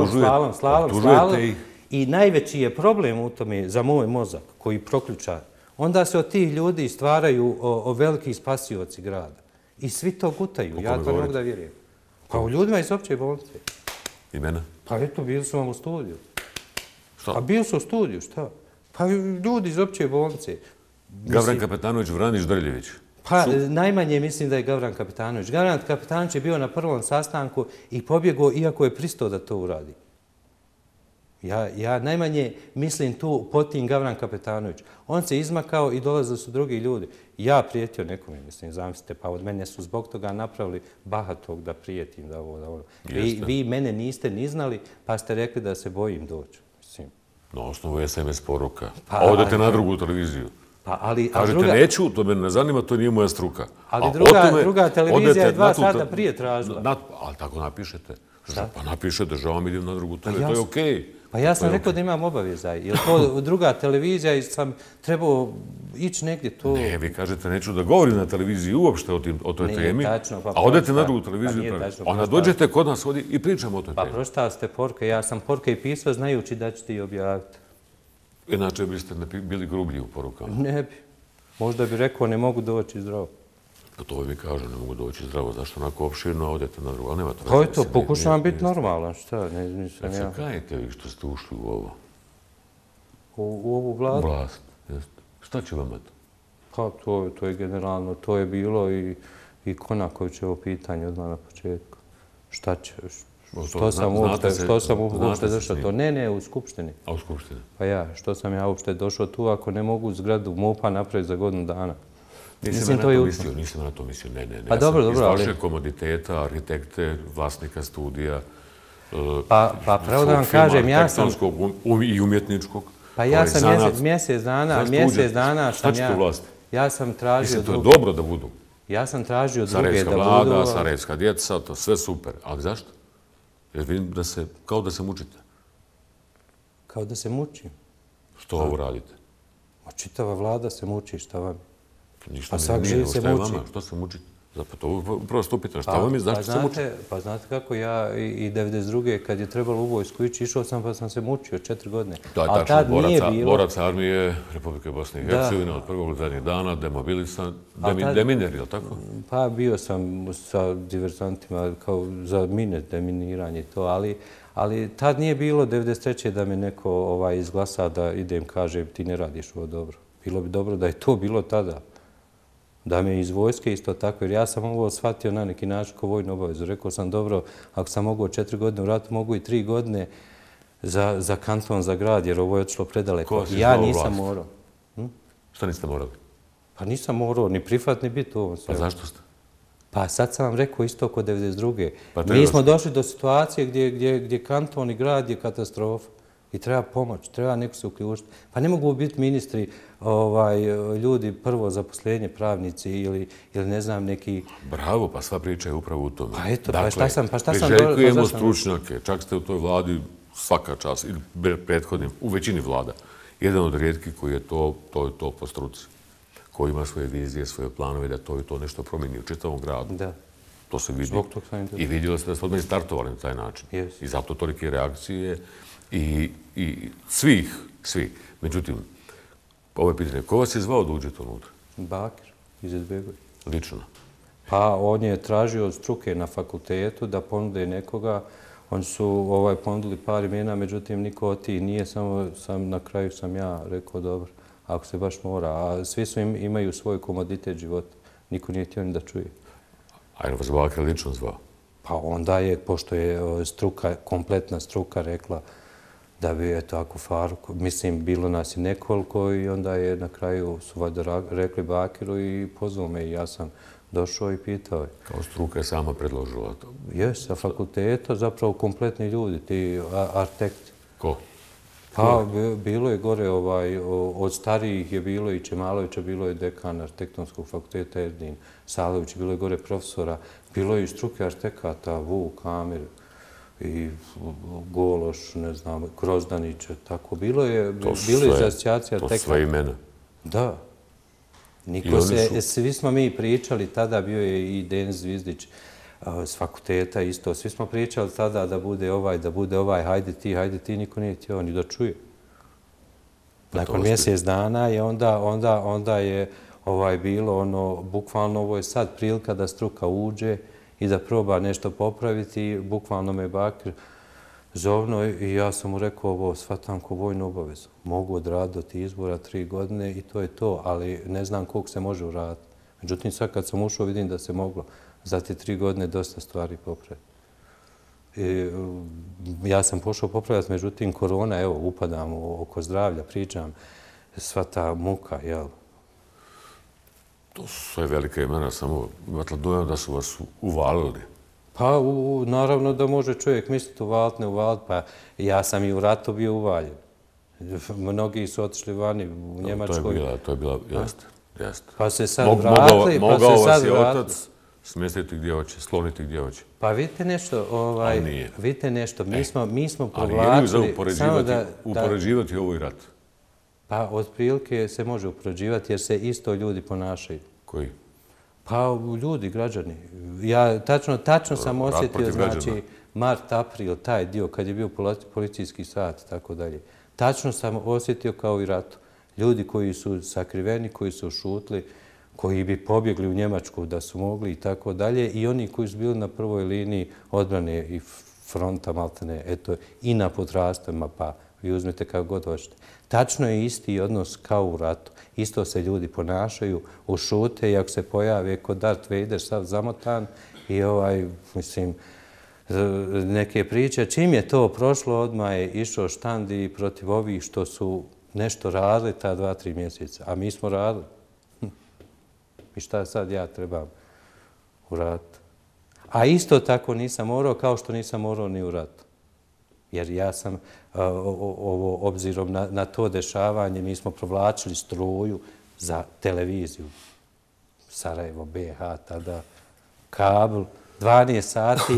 Speaker 2: I najveći je problem u tome za moj mozak koji proključa. Onda se od tih ljudi stvaraju veliki spasioci grada. I svi to gutaju, ja to ne mogu da vjerujem. Pa u ljudima iz opće bolnice.
Speaker 1: Imena?
Speaker 2: Pa eto, bili su vam u studiju. Šta? Pa bili su u studiju, šta? Pa ljudi iz opće bolnice.
Speaker 1: Gavran Kapetanović, Vranić, Drljević.
Speaker 2: Pa najmanje mislim da je Gavran Kapetanović. Gavran Kapetanović je bio na prvom sastanku i pobjegao iako je pristao da to uradi. Ja najmanje mislim tu Potin Gavran Kapetanović. On se izmakao i dolazili su drugi ljudi. Ja prijetio nekome, mislim, zamislite, pa od mene su zbog toga napravili bahatog da prijetim, da ovo, da ono. Vi mene niste ni znali, pa ste rekli da se bojim doći.
Speaker 1: Na osnovu SMS poruka. A odete na drugu televiziju. Kažete, neću, to me ne zanima, to nije moja struka.
Speaker 2: Ali druga televizija je 2 sata prije tražila.
Speaker 1: Ali tako napišete. Pa napišete, žao mi idem na drugu televiziju, to je okej.
Speaker 2: Pa ja sam rekao da imam obavijezaj. Jer to druga televizija i sam trebao ići negdje to...
Speaker 1: Ne, vi kažete, neću da govorim na televiziji uopšte o toj temi, a odete na drugu televiziju. Onda dođete kod nas ovdje i pričamo o toj temi.
Speaker 2: Pa pročitali ste poruke, ja sam poruke i pisao znajući da ćete i objaviti.
Speaker 1: Inače biste bili grublji u porukama.
Speaker 2: Ne bi. Možda bi rekao ne mogu doći zdravo.
Speaker 1: Pa to mi kažu, ne mogu doći zdravo. Zašto onako opširno odete na drugo?
Speaker 2: Kao je to, pokušavam biti normalan, šta?
Speaker 1: Kad se kajete vi što ste ušli u ovo?
Speaker 2: U ovu vladu?
Speaker 1: U vlast, jeste. Šta će vam to?
Speaker 2: Pa to je generalno, to je bilo i Konakovićevo pitanje odmah na početku. Šta će? Što sam uopšte došao to? Ne, u Skupštini.
Speaker 1: A u Skupštini?
Speaker 2: Pa ja, što sam ja uopšte došao tu ako ne mogu zgradu MUP-a napraviti za godinu dana?
Speaker 1: Nisam na to mislio, ne.
Speaker 2: Pa dobro,
Speaker 1: iz vašeg komoditeta, arhitekte, vlasnika studija,
Speaker 2: pa pravo da vam kažem, ja sam...
Speaker 1: i umjetničkog.
Speaker 2: Pa ja sam mjesec dana
Speaker 1: Šta ćete u vlasti?
Speaker 2: Ja sam tražio...
Speaker 1: Mislim, to je dobro da budu.
Speaker 2: Ja sam tražio druge da budu...
Speaker 1: Sarajevska vlada, sarajevska djeca, to sve super. Ali zašto? Jer vidim da se, kao da se mučite.
Speaker 2: Kao da se mučim?
Speaker 1: Što ovo radite?
Speaker 2: Čitava vlada se muči, šta vam?
Speaker 1: Ništa ne nije, šta je vama? Što se mučite? To upravo stupite, šta vam je, zašto se mučite?
Speaker 2: Pa znate kako ja i 92. kad je trebalo u vojsku ići, išao sam pa sam se mučio 4 godine.
Speaker 1: To je tačno, borac armije Republike Bosne i Hercegovine od prvog do zadnjeg dana, demobilisan, deminer, je li tako?
Speaker 2: Pa bio sam sa diversantima kao za mine, deminiranje i to, ali tad nije bilo 93. da me neko izglasa da idem, kaže ti ne radiš ovo dobro. Bilo bi dobro da je to bilo tada. Da me iz vojske isto tako, jer ja sam ovo shvatio na neki način kao vojnu obavezu. Rekao sam dobro, ako sam mogao 4 godine u ratu, mogu i 3 godine za kanton, za grad, jer ovo je otišlo predaleko. Ja nisam morao.
Speaker 1: Šta niste morali?
Speaker 2: Pa nisam morao ni prihvat, ni biti u ovom sve.
Speaker 1: Pa zašto ste?
Speaker 2: Pa sad sam vam rekao isto kod 92. Mi smo došli do situacije gdje kanton i grad je katastrofa. I treba pomoć, treba neko se uključiti. Pa ne mogu biti ministri, ljudi, prvo zaposlenje, pravnici ili ne znam neki...
Speaker 1: Bravo, pa sva priča je upravo u tome.
Speaker 2: Pa eto, pa šta sam...
Speaker 1: Priželjkujemo stručnjake, čak ste u toj vladi svaka čast, ili prethodnim, u većini vlada. Jedan od rijetkih koji je to po struci, koji ima svoje vizije, svoje planove, da to i to nešto promijeni u čitavom gradu.
Speaker 2: Da.
Speaker 1: To se vidi. I vidjeli ste da ste odmah startovali na taj način. I zato tolike reakcije i svi. Međutim, ovo je pitanje, ko vas je zvao da uđete unutra?
Speaker 2: Bakir iz Izetbegovića.
Speaker 1: Lično?
Speaker 2: Pa on je tražio od struke na fakultetu da ponude nekoga. Oni su ponudili par imena, međutim niko od tih nije, samo na kraju sam ja rekao dobro, ako se baš mora. A svi su imaju svoj komoditet života. Niko nije htio ni da čuje.
Speaker 1: A je vas Bakir lično zvao?
Speaker 2: Pa onda je, pošto je struka, kompletna struka rekla da bi, eto, ako Faruk, mislim, bilo nas i nekoliko i onda je na kraju su valjda rekli Bakiru i pozvao me i ja sam došao i pitao je.
Speaker 1: Kao struka je sama predložila to?
Speaker 2: Jes, sa fakulteta, zapravo kompletni ljudi, ti arhitekti.
Speaker 1: Ko?
Speaker 2: Pa, bilo je gore, od starijih je bilo i Čemalovića, bilo je dekan arhitektonskog fakulteta Erdin Salović, bilo je gore profesora, bilo je i struke arhitekata, Vuk, Amir i Gološ, ne znam, Grozdanić, tako. Bilo je iz asocijacija arhitekata.
Speaker 1: To sve imena?
Speaker 2: Da. Svi smo mi pričali, tada bio je i Denis Zvizdić s fakulteta isto. Svi smo pričali tada da bude ovaj, hajde ti, niko nije htio ni da čuje. Nakon mjesec dana je onda je bilo bukvalno ovo je sad prilika da struka uđe i da proba nešto popraviti. Bukvalno me Bakir zovno i ja sam mu rekao ovo shvatam ko vojnu obavezu. Mogu odraditi izbora 3 godine i to je to, ali ne znam koliko se može uraditi. Međutim, sad kad sam ušao vidim da se moglo za te 3 godine dosta stvari popraviti. Ja sam pošao popravljati, međutim, korona, evo, upadam oko zdravlja, pričam, sva ta muka, jel?
Speaker 1: To su sve velike imena, samo imate dojam da su vas uvalili.
Speaker 2: Pa, naravno da može čovjek misliti uvaliti, ne uvaliti, pa ja sam i u ratu bio uvaljen. Mnogi su otišli vani u Njemačkoj.
Speaker 1: To je bila, jeste.
Speaker 2: Pa se sad vratili,
Speaker 1: mogao vas je otac smjestiti gdje hoće, skloniti gdje hoće.
Speaker 2: Pa vidite nešto, mi smo provlačili...
Speaker 1: Ali je li upoređivati ovo i rat?
Speaker 2: Pa otprilike se može upoređivati jer se isto ljudi ponašaju.
Speaker 1: Koji?
Speaker 2: Pa ljudi, građani. Ja tačno sam osjetio, znači, mart, april, taj dio, kad je bio policijski sat i tako dalje. Tačno sam osjetio kao i ratu. Ljudi koji su sakriveni, koji su šutli, koji bi pobjegli u Njemačku da su mogli i tako dalje, i oni koji su bili na prvoj liniji odbrane i fronta, maltene, eto, i na podrastvima, pa vi uzmete kako god hoćete. Tačno je isti odnos kao u ratu. Isto se ljudi ponašaju, ušute i ako se pojave kod Darth Vader sav zamotan i mislim, neke priče. Čim je to prošlo, odmah je išao štandi protiv ovih što su nešto radili ta 2-3 mjeseca. A mi smo radili. I šta sad ja trebam u ratu? A isto tako nisam morao kao što nisam morao ni u ratu. Jer ja sam, obzirom na to dešavanje, mi smo provlačili struju za televiziju. Sarajevo, BH, tada, kabel, 12 sati,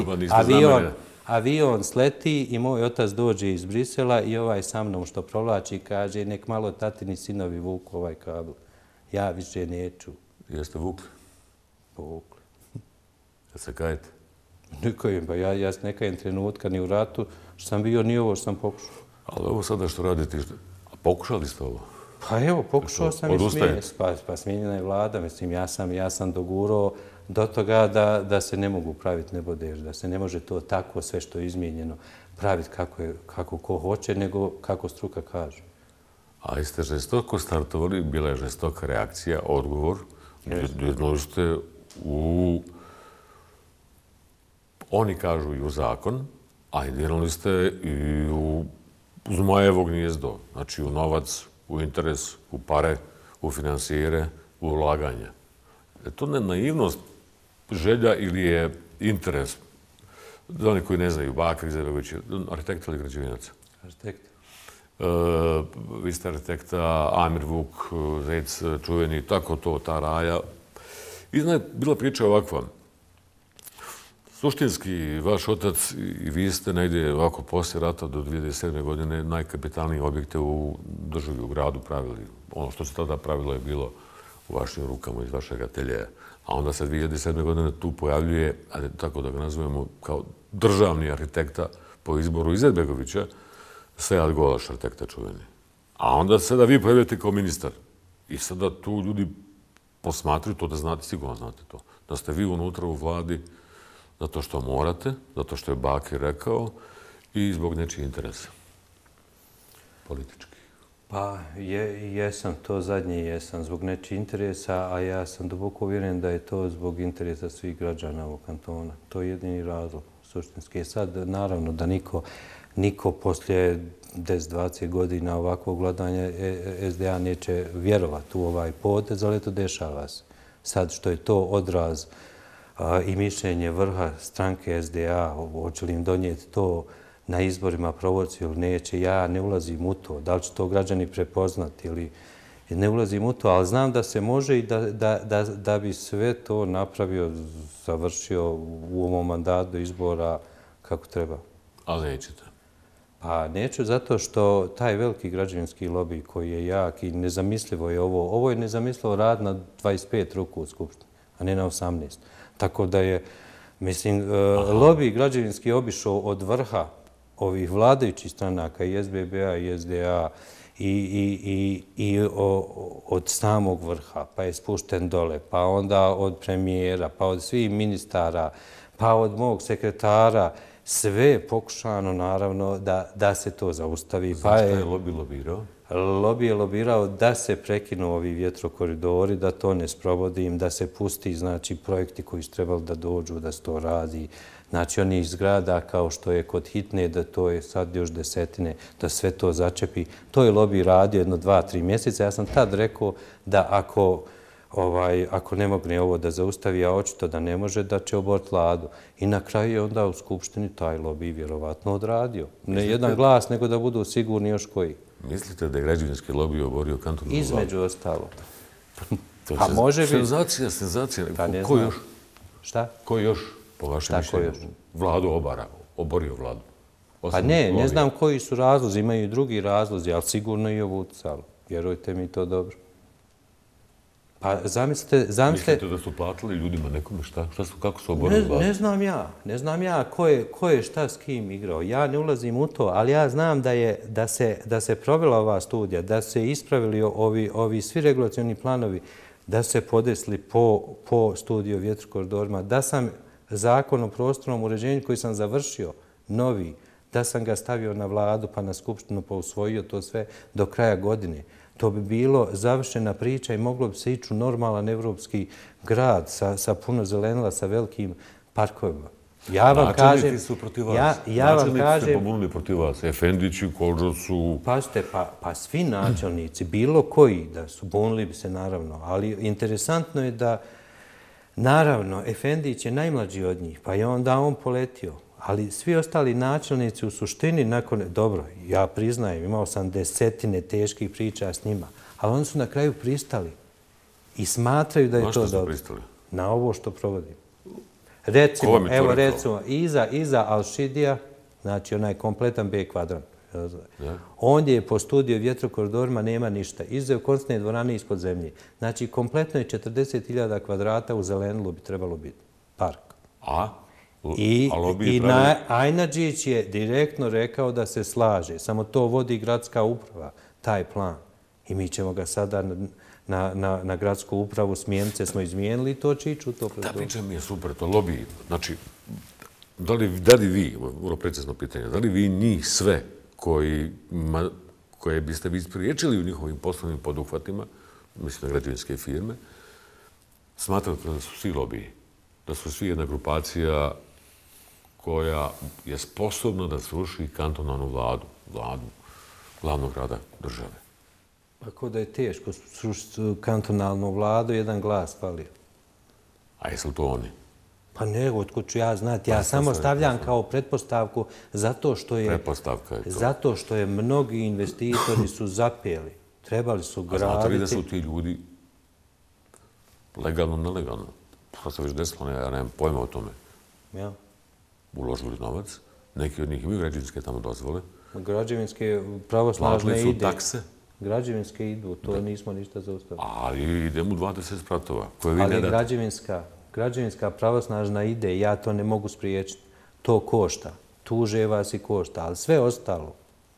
Speaker 2: avion sleti i moj otac dođe iz Brisela i ovaj sa mnom što provlači kaže nek malo tatini sinovi vuku ovaj kabel. Ja više neću.
Speaker 1: Jeste vukli?
Speaker 2: Povukli.
Speaker 1: Da se kajete?
Speaker 2: Nekajem, pa ja se nekajem trenutka ni u ratu što sam bio, ni ovo što sam pokušao.
Speaker 1: Ali ovo sada što radite, a pokušali ste ovo?
Speaker 2: Pa evo, pokušao sam i smijeniti. Pa smijenjena je vlada, mislim, ja sam dogurao do toga da se ne mogu praviti nebodeš, da se ne može to tako sve što je izmijenjeno praviti kako ko hoće, nego kako struka kaže.
Speaker 1: A jeste žestoko startovali, bila je žestoka reakcija, odgovor, dirnuli ste u, oni kažu i u zakon, a i dirnuli ste i u Zmajevo gnijezdo, znači u novac, u interes, u pare, u finansijere, u ulaganje. Je to ne naivnost, želja ili je interes? Za oni koji ne znaju, Bakar Izetbegović, arhitekta ili građevinac?
Speaker 2: Arhitekta.
Speaker 1: Vi ste arhitekta, Amir Vuk, Zec, čuveni, tako to, ta raja. I bila priča ovakva. Suštinski, vaš otac i vi ste negdje ovako poslije rata do 2007. godine najkapitalnije objekte u državi, u gradu pravili. Ono što se tada pravilo je bilo u vašim rukama iz vašeg ateljeja. A onda se 2007. godine tu pojavljuje, tako da ga nazovemo kao državni arhitekta po izboru Izetbegovića, Sead Golaš, arhitekta čuveni. A onda sada vi pojavljate kao ministar. I sada tu ljudi posmatruju to da znate, sigurno znate to, da ste vi unutra u vladi zato što morate, zato što je Bakir rekao i zbog nečih interesa političkih.
Speaker 2: Pa jesam, to zadnje jesam, zbog nečih interesa, a ja sam duboko uvjeren da je to zbog interesa svih građana ovog kantona. To je jedini razlog, suštinski. Sad, naravno da niko poslije 10-20 godina ovakvog vladanja SDA neće vjerovati u ovaj potez, ali to dešava se. Sad što je to odraz i mišljenje vrha stranke SDA, hoće li im donijeti to na izborima provorciju ili neće, ja ne ulazim u to. Da li će to građani prepoznati ili ne ulazim u to, ali znam da se može i da bi sve to napravio, završio u ovom mandatu izbora kako treba.
Speaker 1: Ali nećete?
Speaker 2: Pa neću zato što taj veliki građevinski lobij koji je jak i nezamislivo je ovo. Ovo je nezamislivo rad na 25 ruku u Skupštini, a ne na 18. Tako da je, mislim, lobij građevinski obišao od vrha ovih vladajućih stranaka i SBB-a i SDA i od samog vrha, pa je spušten dole, pa onda od premijera, pa od svih ministara, pa od mog sekretara, sve je pokušano, naravno, da se to zaustavi.
Speaker 1: Zašto je lobij lobirao?
Speaker 2: Lobij je lobirao da se prekinu ovi vjetrokoridori, da to ne sprovodim, da se pusti, znači, projekti koji su trebali da dođu, da se to radi, Znači, onih zgrada kao što je kod Hitne, da to je sad još desetine, da sve to začepi. To je lobby radio jedno 2-3 mjeseca. Ja sam tad rekao da ako ne mogne ovo da zaustavi, a očito da ne može, da će oboriti vladu. I na kraju je onda u Skupštini taj lobby vjerovatno odradio. Ne jedan glas, nego da budu sigurni još koji.
Speaker 1: Mislite da je građevinski lobby oborio kantonalnu vladu?
Speaker 2: Između ostalo.
Speaker 1: A može biti... Senzacija. Ko još?
Speaker 2: Šta?
Speaker 1: Ko još, po vašem mišljenju, vladu oborio vladu?
Speaker 2: Pa ne znam koji su razlozi, imaju i drugi razlozi, ali sigurno i ovo utjecalo. Vjerujte mi to dobro. Pa zamislite...
Speaker 1: Mislite da su platili ljudima nekome šta? Kako su oborili vladu?
Speaker 2: Ne znam ja ko je šta s kim igrao. Ja ne ulazim u to, ali ja znam da se provela ova studija, da se ispravili ovi svi regulacioni planovi, da se podesli po studiju o vjetrokoridorima, da sam zakon o prostornom uređenju koji sam završio, novi, da sam ga stavio na vladu pa na skupštinu pa usvojio to sve do kraja godine. To bi bilo završena priča i moglo bi se ići u normalan evropski grad sa puno zelenila, sa velikim parkovima.
Speaker 1: Načelnici su protiv vas. Načelnici su pobunili protiv vas. Efendići, Kođo su...
Speaker 2: Pazite, pa svi načelnici, bilo koji da su, bunili bi se naravno, ali interesantno je da, naravno, Efendić je najmlađi od njih, pa je onda on poletio. Ali svi ostali načelnici u suštini nakon... Dobro, ja priznajem, imao sam desetine teških priča s njima, ali oni su na kraju pristali i smatraju da je to dobro.
Speaker 1: Na što su pristali?
Speaker 2: Na ovo što provodim. Recimo, iza Al-Šidija, znači onaj kompletan B kvadrat. Ondje je po studiju vjetrokoridorima nema ništa. Izuzev koncertne dvorane ispod zemlje. Znači, kompletno je 40.000 kvadrata u zelenilu bi trebalo biti. Park. I Ajnadžić je direktno rekao da se slaže. Samo to vodi gradska uprava, taj plan. I mi ćemo ga sada na gradsku upravu smjenice smo izmijenili i to će ići u to.
Speaker 1: Ta priča mi je super, to lobby. Znači, da li vi, vrlo precizno pitanje, da li vi njih sve koje biste vi spriječili u njihovim poslovnim poduhvatima, mislim na građevinske firme, smatrate da su svi lobiji, da su svi jedna grupacija koja je sposobna da sruši kantonalnu vladu glavnog grada države?
Speaker 2: Ako da je teško srušiti kantonalnu vladu, jedan glas falio.
Speaker 1: A jesu li to oni?
Speaker 2: Pa ne, otkud ću ja znati. Ja samo stavljam kao pretpostavku zato što je mnogi investitori su zapeli. Trebali su graditi...
Speaker 1: A znate li da su ti ljudi legalno, nelegalno? Što se već desilo, ja nemam pojma o tome.
Speaker 2: Ja.
Speaker 1: Uložili novac. Neki od njih imaju građevinske tamo dozvole.
Speaker 2: Građevinske pravosnažne ide.
Speaker 1: Platili su takse.
Speaker 2: Građevinske idu, to nismo ništa zaustavili.
Speaker 1: Ali idemo u 20 spratova.
Speaker 2: Ali građevinska pravosnažna ide, ja to ne mogu spriječiti. To košta. Tuže vas i košta, ali sve ostalo.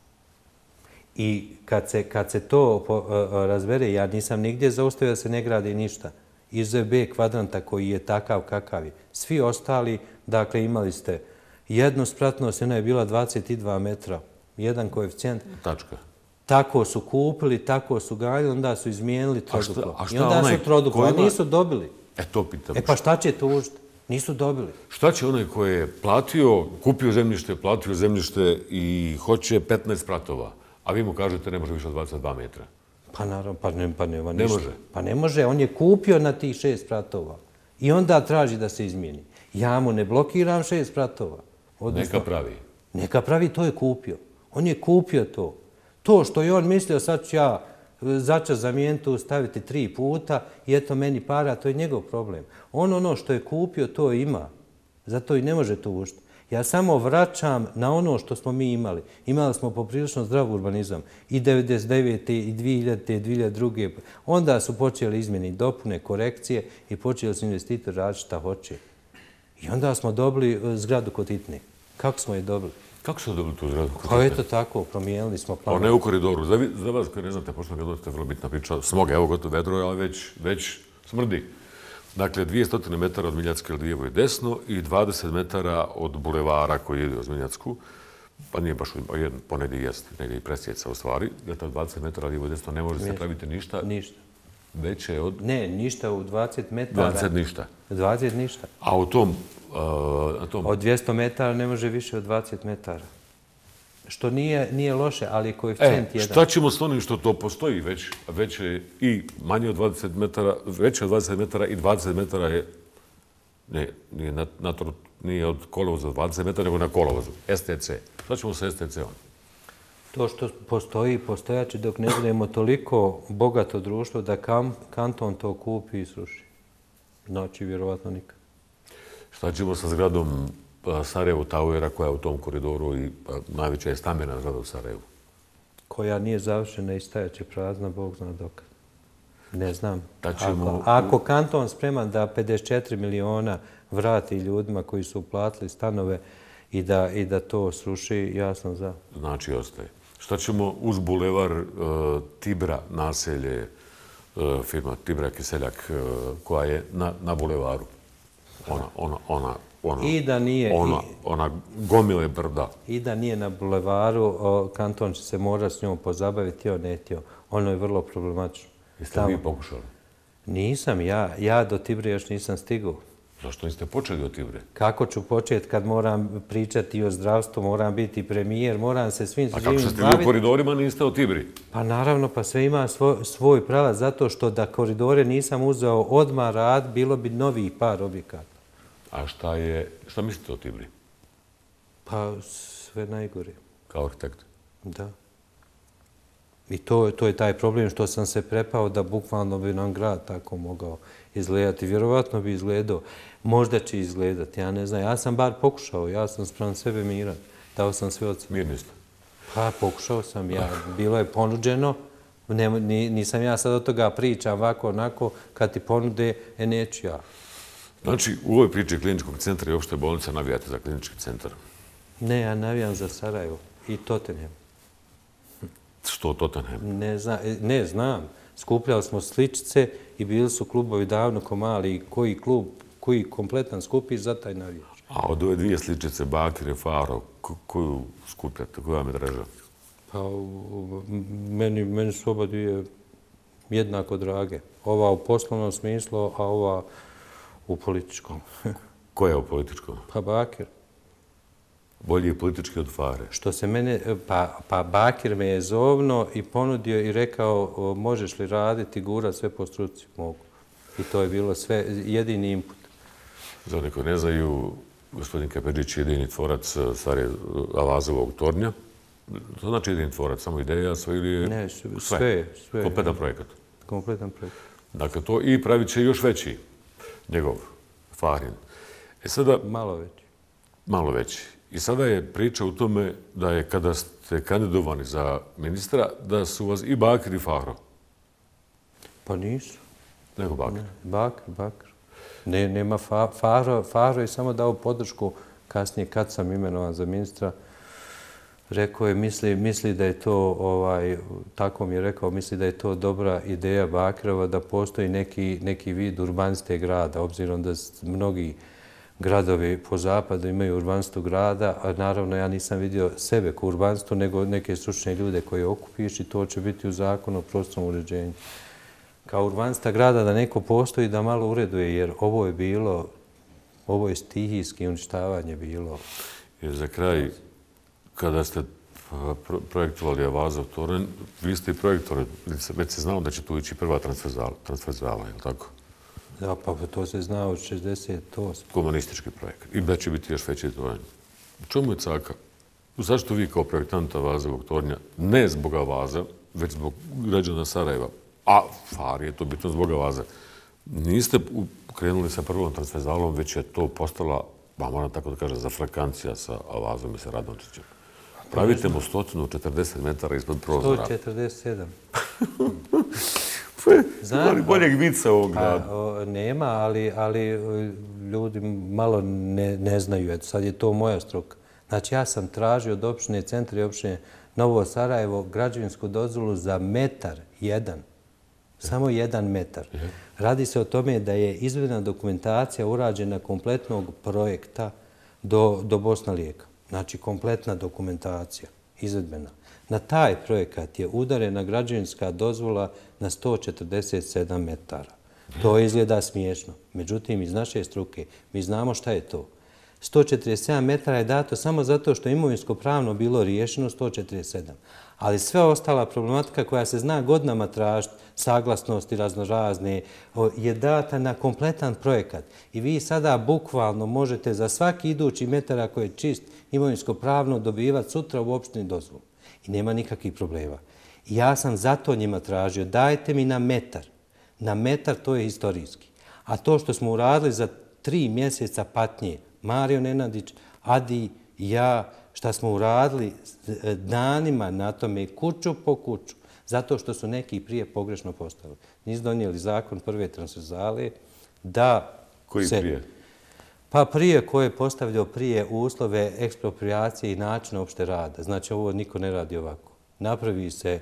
Speaker 2: I kad se to razvere, ja nisam nigdje zaustavio da se ne gradi ništa. Izuzev B kvadranta koji je takav kakav je. Svi ostali, dakle, imali ste jednu spratnost, ona je bila 22 metra, jedan koeficijent.
Speaker 1: Tačka.
Speaker 2: Tako su kupili, tako su gradili, onda su izmijenili troduplo. I onda su troduplo, a nisu dobili.
Speaker 1: To pitam.
Speaker 2: Pa šta će tužiti? Nisu dobili.
Speaker 1: Šta će onaj koji je kupio zemljište i hoće 15 spratova, a vi mu kažete ne može više od 22 metra?
Speaker 2: Pa naravno, pa nema ništa.
Speaker 1: Ne može?
Speaker 2: Pa ne može, on je kupio na tih 6 spratova. I onda traži da se izmijeni. Ja mu ne blokiram 6 spratova.
Speaker 1: Neka pravi.
Speaker 2: Neka pravi, to je kupio. On je kupio to. To što je on mislio, sad ću ja začas zamijeniti, staviti 3 puta i eto meni para, to je njegov problem. Ono što je kupio, to ima. Zato i ne može tužiti. Ja samo vraćam na ono što smo mi imali. Imali smo poprilično zdrav urbanizam. I 99. i 2000. i 2002. Onda su počeli izmjene i dopune, korekcije i počeli su investitori raditi šta hoće. I onda smo dobili zgradu kod Hitne. Kako smo je dobili?
Speaker 1: Kako ste dobili tu zgradu?
Speaker 2: Pa eto tako, promijenili smo plan.
Speaker 1: Ne u koridoru. Za vas koji ne znate, pošto ga dođete, vrlo bitna priča. Smoga, evo gotovo vedro, ali već smrdi. Dakle, 200 metara od Miljacke lijevo i desno i 20 metara od bulevara koji ide uz Miljacku. Pa nije baš ponegdje jest, negdje i presjeca u stvari. Dakle, 20 metara lijevo i desno ne može se praviti ništa.
Speaker 2: Ništa.
Speaker 1: veće od...
Speaker 2: Ne, ništa u 20 metara.
Speaker 1: 20 ništa.
Speaker 2: 20 ništa.
Speaker 1: A u tom...
Speaker 2: Od 200 metara ne može više od 20 metara. Što nije loše, ali koeficijent jedan.
Speaker 1: Šta ćemo s onim što to postoji već je i manje od 20 metara, veće od 20 metara i 20 metara je... Nije od kolovoza 20 metara, nego na kolovozu. STC. Šta ćemo sa STC-om?
Speaker 2: To što postojaće dok ne budemo toliko bogato društvo da kanton to kupi i sruši. Znači, vjerovatno nikad.
Speaker 1: Šta ćemo sa zgradom Sarajevo Towera koja je u tom koridoru i najveća je stambena zgrada u Sarajevu?
Speaker 2: Koja nije završena i stajaće prazna, Bog zna dokad. Ne znam.
Speaker 1: Ćemo...
Speaker 2: Ako kanton spreman da 54 miliona vrati ljudima koji su uplatili stanove i da to sruši, ja sam za.
Speaker 1: Znači, ostaje. Šta ćemo uz bulevar Tibra, naselje, firma Tibra Kiseljak, koja je na bulevaru? Ona gomile brda.
Speaker 2: I da nije na bulevaru, kanton će se mora s njom pozabaviti, ne htio. Ono je vrlo problematično.
Speaker 1: Jeste vi pokušali?
Speaker 2: Nisam, ja do Tibre još nisam stigao.
Speaker 1: Zašto niste počeli od Tibre?
Speaker 2: Kako ću početi kad moram pričati o zdravstvu, moram biti premijer, moram se svim živim baviti?
Speaker 1: A kako ste vi u koridorima, niste o Tibri?
Speaker 2: Pa naravno, pa sve ima svoj pravac, zato što da koridore nisam uzeo odmah rad, bilo bi novih par objekata.
Speaker 1: A šta mislite o Tibri?
Speaker 2: Pa sve najgore.
Speaker 1: Kao arhitekt?
Speaker 2: Da. I to je taj problem što sam se prepao da bukvalno bi nam grad tako mogao izgledati. Vjerovatno bi izgledao. Možda će izgledati, ja ne znam. Ja sam bar pokušao, ja sam sprem sebe miran. Dao sam sve od sebe.
Speaker 1: Mirni ste?
Speaker 2: Pa pokušao sam ja. Bilo je ponuđeno. Nisam ja sad od toga pričam ovako, onako. Kad ti ponude, neću ja.
Speaker 1: Znači, u ovoj priči kliničkog centra i opšte bolnice navijate za klinički centar?
Speaker 2: Ne, ja navijam za Sarajevo i Tottenham.
Speaker 1: Što Tottenham?
Speaker 2: Ne znam. Skupljali smo sličice i bili su klubovi davno ko mali i koji kompletan skupi za taj navijač.
Speaker 1: A od ove dvije sličice, Bakir i Faro, koju skupljate, koja vam je draža?
Speaker 2: Pa meni su oba dvije jednako drage. Ova u poslovnom smislu, a ova u političkom.
Speaker 1: Koja je u političkom?
Speaker 2: Pa Bakir.
Speaker 1: Bolji je politički od Fare.
Speaker 2: Što se mene, pa Bakir me je zovno i ponudio i rekao možeš li raditi, gura sve po struci, mogu. I to je bilo sve, jedini input.
Speaker 1: Za one koji ne znaju, gospodin Kapedžić je jedini tvorac Avazovog tornja. To znači jedini tvorac, samo ideja, sve ili je...
Speaker 2: Ne, sve.
Speaker 1: Kompletan projekat.
Speaker 2: Kompletan projekat.
Speaker 1: Dakle, to i pravit će još veći njegov Farin. Sada...
Speaker 2: Malo veći.
Speaker 1: Malo veći. I sada je priča u tome da je kada ste kandidovani za ministra, da su vas i Bakir i Faro.
Speaker 2: Pa nisu.
Speaker 1: Nego Bakir.
Speaker 2: Bakir. Nema Faro je samo dao podršku kasnije kad sam imenovan za ministra. Rekao je, misli da je to, tako mi je rekao, misli da je to dobra ideja Bakirova da postoji neki vid urbaniste grada, obzirom da mnogi gradovi po zapadu imaju urbanstvo grada, a naravno ja nisam vidio sebe kao urbanstvo, nego neke stručne ljude koje okupiš i to će biti u zakonu o prostornom uređenju. Kao urbanista grada da neko postoji da malo ureduje, jer ovo je stihijski uništavanje bilo.
Speaker 1: Jer za kraj, kada ste projektovali Avazov toranj, vi ste i projektovali, već se znalo da će tu ići prva transverzala, je li tako?
Speaker 2: Da, pa to se zna od 68.
Speaker 1: Komunistički projekt. I da će biti još veći toranj. U čemu je caka? Zašto vi kao projektant Avazovog tornja, ne zbog Avaza, već zbog građana Sarajeva, a Far je to bitno zbog Avaza, niste krenuli sa prvom transverzalom, već je to postala, moram tako da kažem, zafrakancija sa Avazom i sa Radončićem. Pravite mu 140 metara ispod prozora.
Speaker 2: 147.
Speaker 1: Boljeg vica ovog grada.
Speaker 2: Nema, ali ljudi malo ne znaju. Sad je to moja struka. Znači, ja sam tražio od opštine centra i opštine Novo Sarajevo građevinsku dozvolu za metar jedan. Samo 1 metar. Radi se o tome da je izvedena dokumentacija urađena kompletnog projekta do Bosna Lijeka. Znači, kompletna dokumentacija. izvedbena. Na taj projekat je udarena građevinska dozvola na 147 metara. To izgleda smiješno. Međutim, iz naše struke mi znamo šta je to. 147 metara je dato samo zato što imovinsko pravno bilo riješeno 147. Ali sve ostala problematika koja se zna godinama tražiti, saglasnosti raznorazne, je data na kompletan projekat. I vi sada bukvalno možete za svaki idući metar ako je čist imovinsko pravno dobivati sutra u opštini dozvolu. I nema nikakvih problema. I ja sam zato njima tražio, dajte mi na metar. Na metar to je historijski. A to što smo uradili za 3 mjeseca patnje, Mario Nenadić, Adi, ja, šta smo uradili danima na tome, kuću po kuću, zato što su neki prije pogrešno postavili. Nisu donijeli zakon prve transverzale da...
Speaker 1: Koji prije?
Speaker 2: Pa prije koje je postavljao prije uslove ekspropriacije i načina opšte rada. Znači, ovo niko ne radi ovako. Napravi se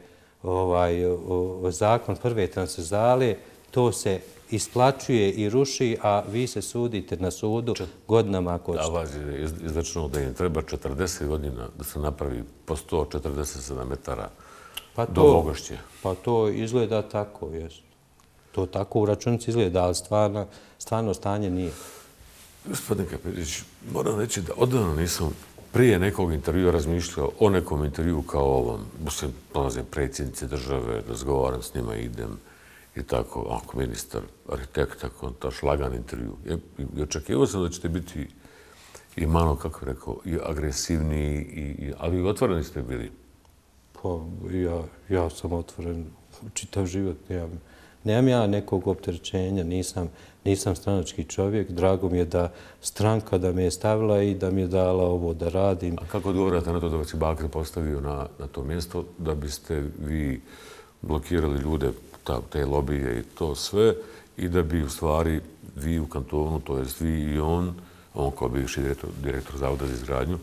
Speaker 2: zakon prve transverzale, to se isplaćuje i ruši, a vi se sudite na sudu godinama ako hoćete.
Speaker 1: A vas je izračunao da im treba 40 godina da se napravi po 147 metara do Vogošće.
Speaker 2: Pa to izgleda tako, jesu. To tako u računici izgleda, ali stvarno stanje nije.
Speaker 1: Gospodin Kapelić, moram reći da odavno nisam prije nekog intervjua razmišljao o nekom intervjuu kao ovom. Mislim, dolazim predsjednici države, razgovaram s njima, idem i tako, ako ministar, arhitekta, kontaš, lagan intervju. I očekivao sam da ćete biti i malo, kako je rekao, i agresivniji, ali i otvoreni ste bili.
Speaker 2: Pa ja sam otvoren čitav život. Nemam ja nekog opterećenja, nisam stranački čovjek. Drago mi je da stranka da me je stavila i da mi je dala ovo da radim.
Speaker 1: A kako odgovarate na to da vas je Bakir postavio na to mjesto, da biste vi blokirali ljude, te lobije i to sve, i da bi u stvari vi u kantonu, to jest vi i on kao bivši direktor Zavoda za izgradnju,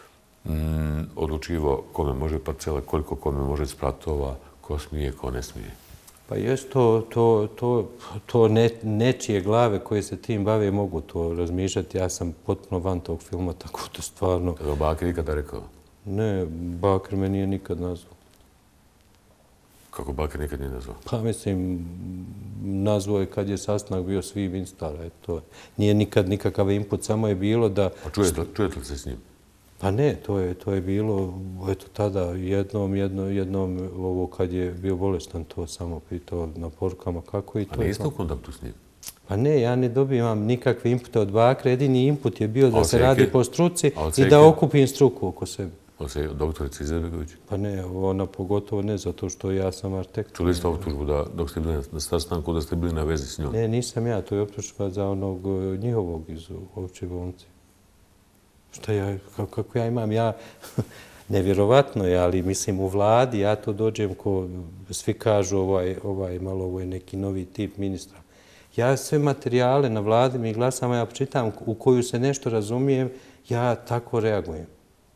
Speaker 1: odlučivao kome može parcela, koliko kome može spratova, ko smije, ko ne smije.
Speaker 2: Pa jest to nečije glave koje se tim bave mogu to razmišljati. Ja sam potpuno van tog filma, tako da stvarno...
Speaker 1: Kada Bakir ikada rekao?
Speaker 2: Ne, Bakir me nije nikad nazvao.
Speaker 1: Kako Bakir nikad nije nazvao?
Speaker 2: Pa mislim, nazvao je kad je sastanak bio svi ministara. Nije nikad nikakav input, samo je bilo da...
Speaker 1: Pa čujete li se s njim?
Speaker 2: Pa ne, to je bilo, eto tada, jednom ovo kad je bio bolestan, to samo pitao na porukama kako i to.
Speaker 1: A niste u kontaktu s njim?
Speaker 2: Pa ne, ja ne dobivam nikakve inpute od Bakra. Jedini input je bio da se radi po struci i da okupim struku oko sebe.
Speaker 1: Doktorica Izetbegović?
Speaker 2: Pa ne, ona pogotovo ne, zato što ja sam arhitekt.
Speaker 1: Čuli ste optužbu da dok ste bili na sastanku da ste bili na vezi s njom?
Speaker 2: Ne, nisam ja, to je optužba za onog njihovog iz Ovčje bolnice. Kako ja imam, nevjerovatno je, ali mislim u vladi, ja to dođem ko svi kažu ovo je neki novi tip ministra. Ja sve materijale na vladi mi glasam, ja čitam u koju se nešto razumijem, ja tako reagujem.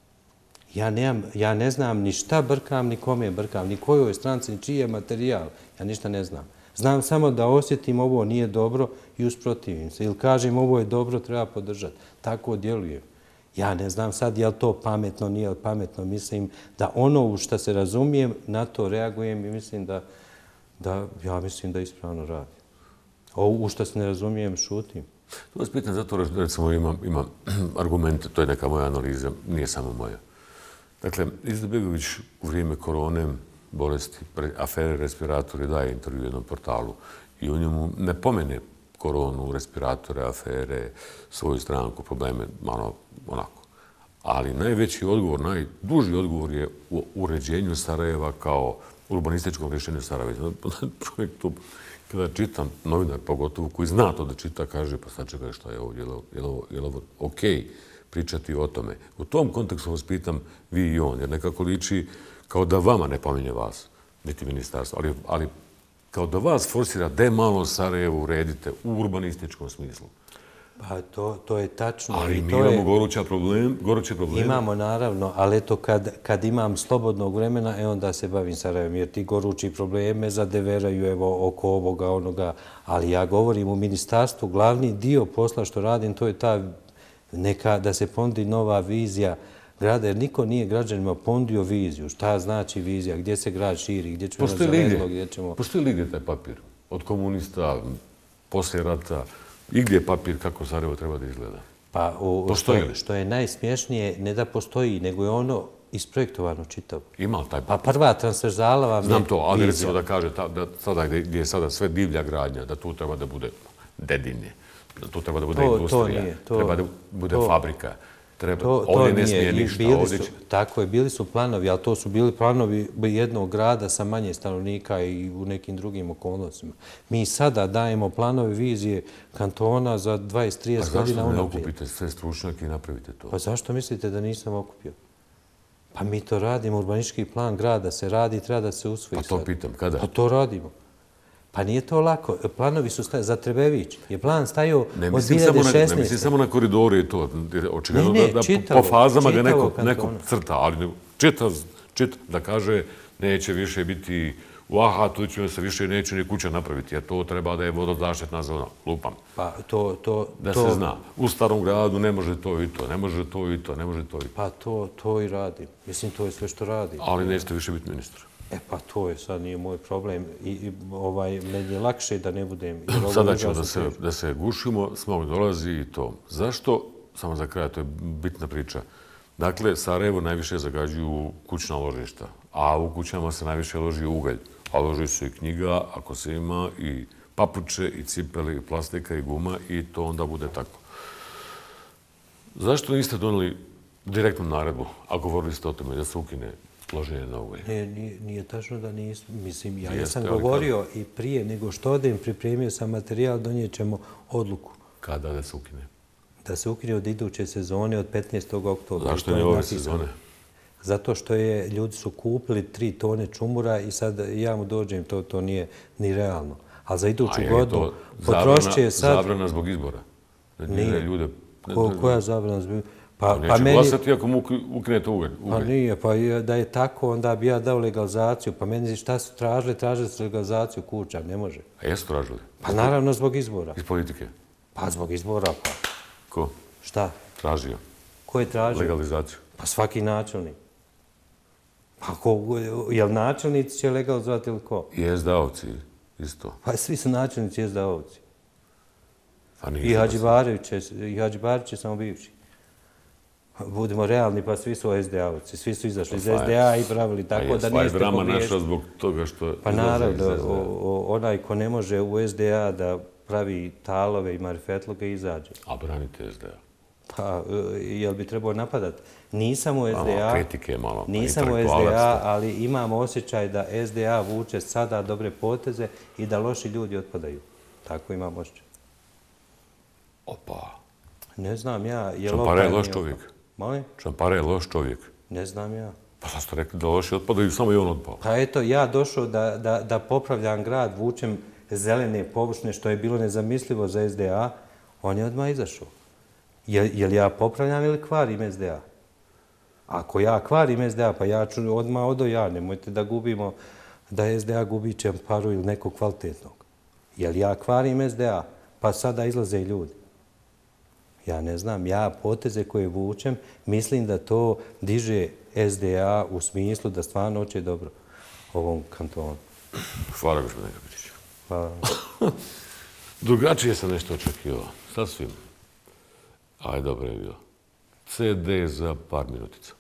Speaker 2: Ja ne znam ni šta brkam, ni kome brkam, ni kojoj stranci, ni čiji je materijal. Ja ništa ne znam. Znam samo da osjetim ovo nije dobro i usprotivim se. Ili kažem ovo je dobro, treba podržati. Tako djelujem. Ja ne znam sad je li to pametno, nije li pametno. Mislim da ono u što se razumijem, na to reagujem i mislim ja mislim da ispravno radim. U što se ne razumijem, šutim.
Speaker 1: To vas pitam zato, recimo, imam argumente, to je neka moja analiza, nije samo moja. Dakle, Izetbegović u vrijeme korone, bolesti, afere, respiratori daje intervju u jednom portalu i u njemu ne pomene koronu, respiratore, afere, svoju stranku, probleme, malo onako. Ali najveći odgovor, najduži odgovor je u uređenju Sarajeva kao urbanističkom rješenju Sarajeva. Čovjek to, kada čitam, novinar pogotovo, koji zna to da čita, kaže, pa sad čekaj šta je ovo, je li ovo okej pričati o tome. U tom kontekstu vas pitam vi i on, jer nekako liči kao da vama ne pominje vas, niti ministarstvo, ali kao da vas forsira da malo Sarajevo uredite u urbanističkom smislu.
Speaker 2: Pa to je tačno.
Speaker 1: Ali mi imamo goruće probleme.
Speaker 2: Imamo, naravno, ali eto kad imam slobodnog vremena, onda se bavim Sarajevom, jer ti gorući probleme zadeveraju evo oko ovoga, onoga. Ali ja govorim u ministarstvu, glavni dio posla što radim, to je ta neka da se ponudi nova vizija grada, jer niko nije građanima ponudio viziju. Šta znači vizija, gdje se grad širi, gdje ćemo zavedlo, gdje ćemo...
Speaker 1: Postoji li gdje taj papir? Od komunista, poslije rata, i gdje je papir kako Sarajevo treba da izgleda?
Speaker 2: Pa, što je najsmješnije, ne da postoji, nego je ono isprojektovano čitavo.
Speaker 1: Ima li taj papir?
Speaker 2: Pa prva transverzala vam je
Speaker 1: znam to, ali
Speaker 2: vizija.
Speaker 1: recimo da kaže da sada gdje je sada sve divlja gradnja, da tu treba da bude dedinje, da tu treba da bude industrija, treba da bude fabrika. Ovdje ne smije ništa.
Speaker 2: Tako je, bili su planovi, ali to su bili planovi jednog grada sa manje stanovnika i u nekim drugim okolnostima. Mi sada dajemo planove vizije kantona za 20-30 godina.
Speaker 1: Zašto ne okupite sve stručnjake i napravite to?
Speaker 2: Pa zašto mislite da nisam okupio? Pa mi to radimo, urbanistički plan grada se radi i treba da se usvoji.
Speaker 1: Pa to pitam, kada?
Speaker 2: Pa to radimo. Pa nije to lako. Planovi su za Trebević. Je plan stajao od 2016.
Speaker 1: Ne mislim samo na koridoru i to. Očigledno da po fazama ga neko crta, ali čitav, da kaže neće više biti u Ahatu, se više neće ni kuća napraviti, jer to treba da je vodozaštitna zona. Lupam.
Speaker 2: Pa
Speaker 1: da se zna. U starom gradu ne može to i to, ne može to i to, ne može to i to.
Speaker 2: Pa to i radim. Mislim, to je sve što radim.
Speaker 1: Ali nećete više biti ministar.
Speaker 2: Pa to je sad nije moj problem. Meni je lakše da ne budem...
Speaker 1: Sada ćemo da se gušimo, smog dolazi i to. Zašto? Samo za kraj, to je bitna priča. Dakle, Sarajevo najviše zagađuju kućna ložišta, a u kućama se najviše loži ugalj. A loži se i knjiga, ako se ima, i papuče, i cipele, i plastika, i guma, i to onda bude tako. Zašto niste doneli direktnu naredbu, a govorili ste o tome da se ukine loženje na ugalj?
Speaker 2: Nije tačno da nisam. Mislim, ja sam govorio i prije nego što odem, pripremio sam materijal, donijet ćemo odluku.
Speaker 1: Kada da se ukine?
Speaker 2: Da se ukine od iduće sezone, od 15. oktobra.
Speaker 1: Zašto ne ove sezone?
Speaker 2: Zato što ljudi su kupili 3 tone čumura i sad ja mu dođem, to nije ni realno. Ali za iduću godinu potrošit će sad...
Speaker 1: Zabrana zbog izbora?
Speaker 2: Nije. Koja zabrana zbog izbora?
Speaker 1: Pa neće glasati ako mu ukinete ugalj.
Speaker 2: Pa nije, pa da je tako, onda bi ja dao legalizaciju. Pa meni šta su tražili? Tražili su legalizaciju kuća, ne može.
Speaker 1: A jesu tražili?
Speaker 2: Pa naravno zbog izbora.
Speaker 1: Iz politike?
Speaker 2: Pa zbog izbora, pa.
Speaker 1: Ko?
Speaker 2: Šta?
Speaker 1: Tražio.
Speaker 2: Ko je tražio?
Speaker 1: Legalizaciju.
Speaker 2: Pa svaki načelnik. Pa jel načelnici će legalizovati ili ko?
Speaker 1: I SDA-ovci isto.
Speaker 2: Pa svi su načelnici SDA-ovci. I Hadžibarić je samo bivši. Budemo realni, pa svi su SDA-ovci. Svi su izašli iz SDA i pravili tako da niste
Speaker 1: drama naša zbog toga što...
Speaker 2: Pa naravno, onaj ko ne može u SDA da pravi talove i marifetloge izađe.
Speaker 1: A branite SDA?
Speaker 2: Pa, jel bi trebao napadat? Nisam u SDA,
Speaker 1: kritike malo.
Speaker 2: Nisam u SDA, ali imam osjećaj da SDA vuče sada dobre poteze i da loši ljudi otpadaju. Tako imam osjećaj.
Speaker 1: Opa.
Speaker 2: Ne znam ja.
Speaker 1: Čampara je loš čovjek.
Speaker 2: Molim?
Speaker 1: Čampara je loš čovjek.
Speaker 2: Ne znam ja.
Speaker 1: Pa sad ste rekli da loši otpadaju, samo i on otpao.
Speaker 2: Pa eto, ja došao da popravljam grad, vučem zelene površine, što je bilo nezamislivo za SDA, on je odmah izašao. Jel ja popravljam ili kvarim SDA? Ako ja kvarim SDA, pa ja ću odmah odo nemojte da gubimo, da SDA gubi Čamparu ili nekog kvalitetnog. Jel ja kvarim SDA, pa sada izlaze i ljudi. Ja ne znam, ja poteze koje vučem, mislim da to diže SDA u smislu da stvarno hoće dobro ovom kantonu.
Speaker 1: Hvala, gospodine Kapitiću.
Speaker 2: Hvala.
Speaker 1: Drugačije sam nešto očekivao, sasvim. Ali dobro je bilo. CD za par minutica.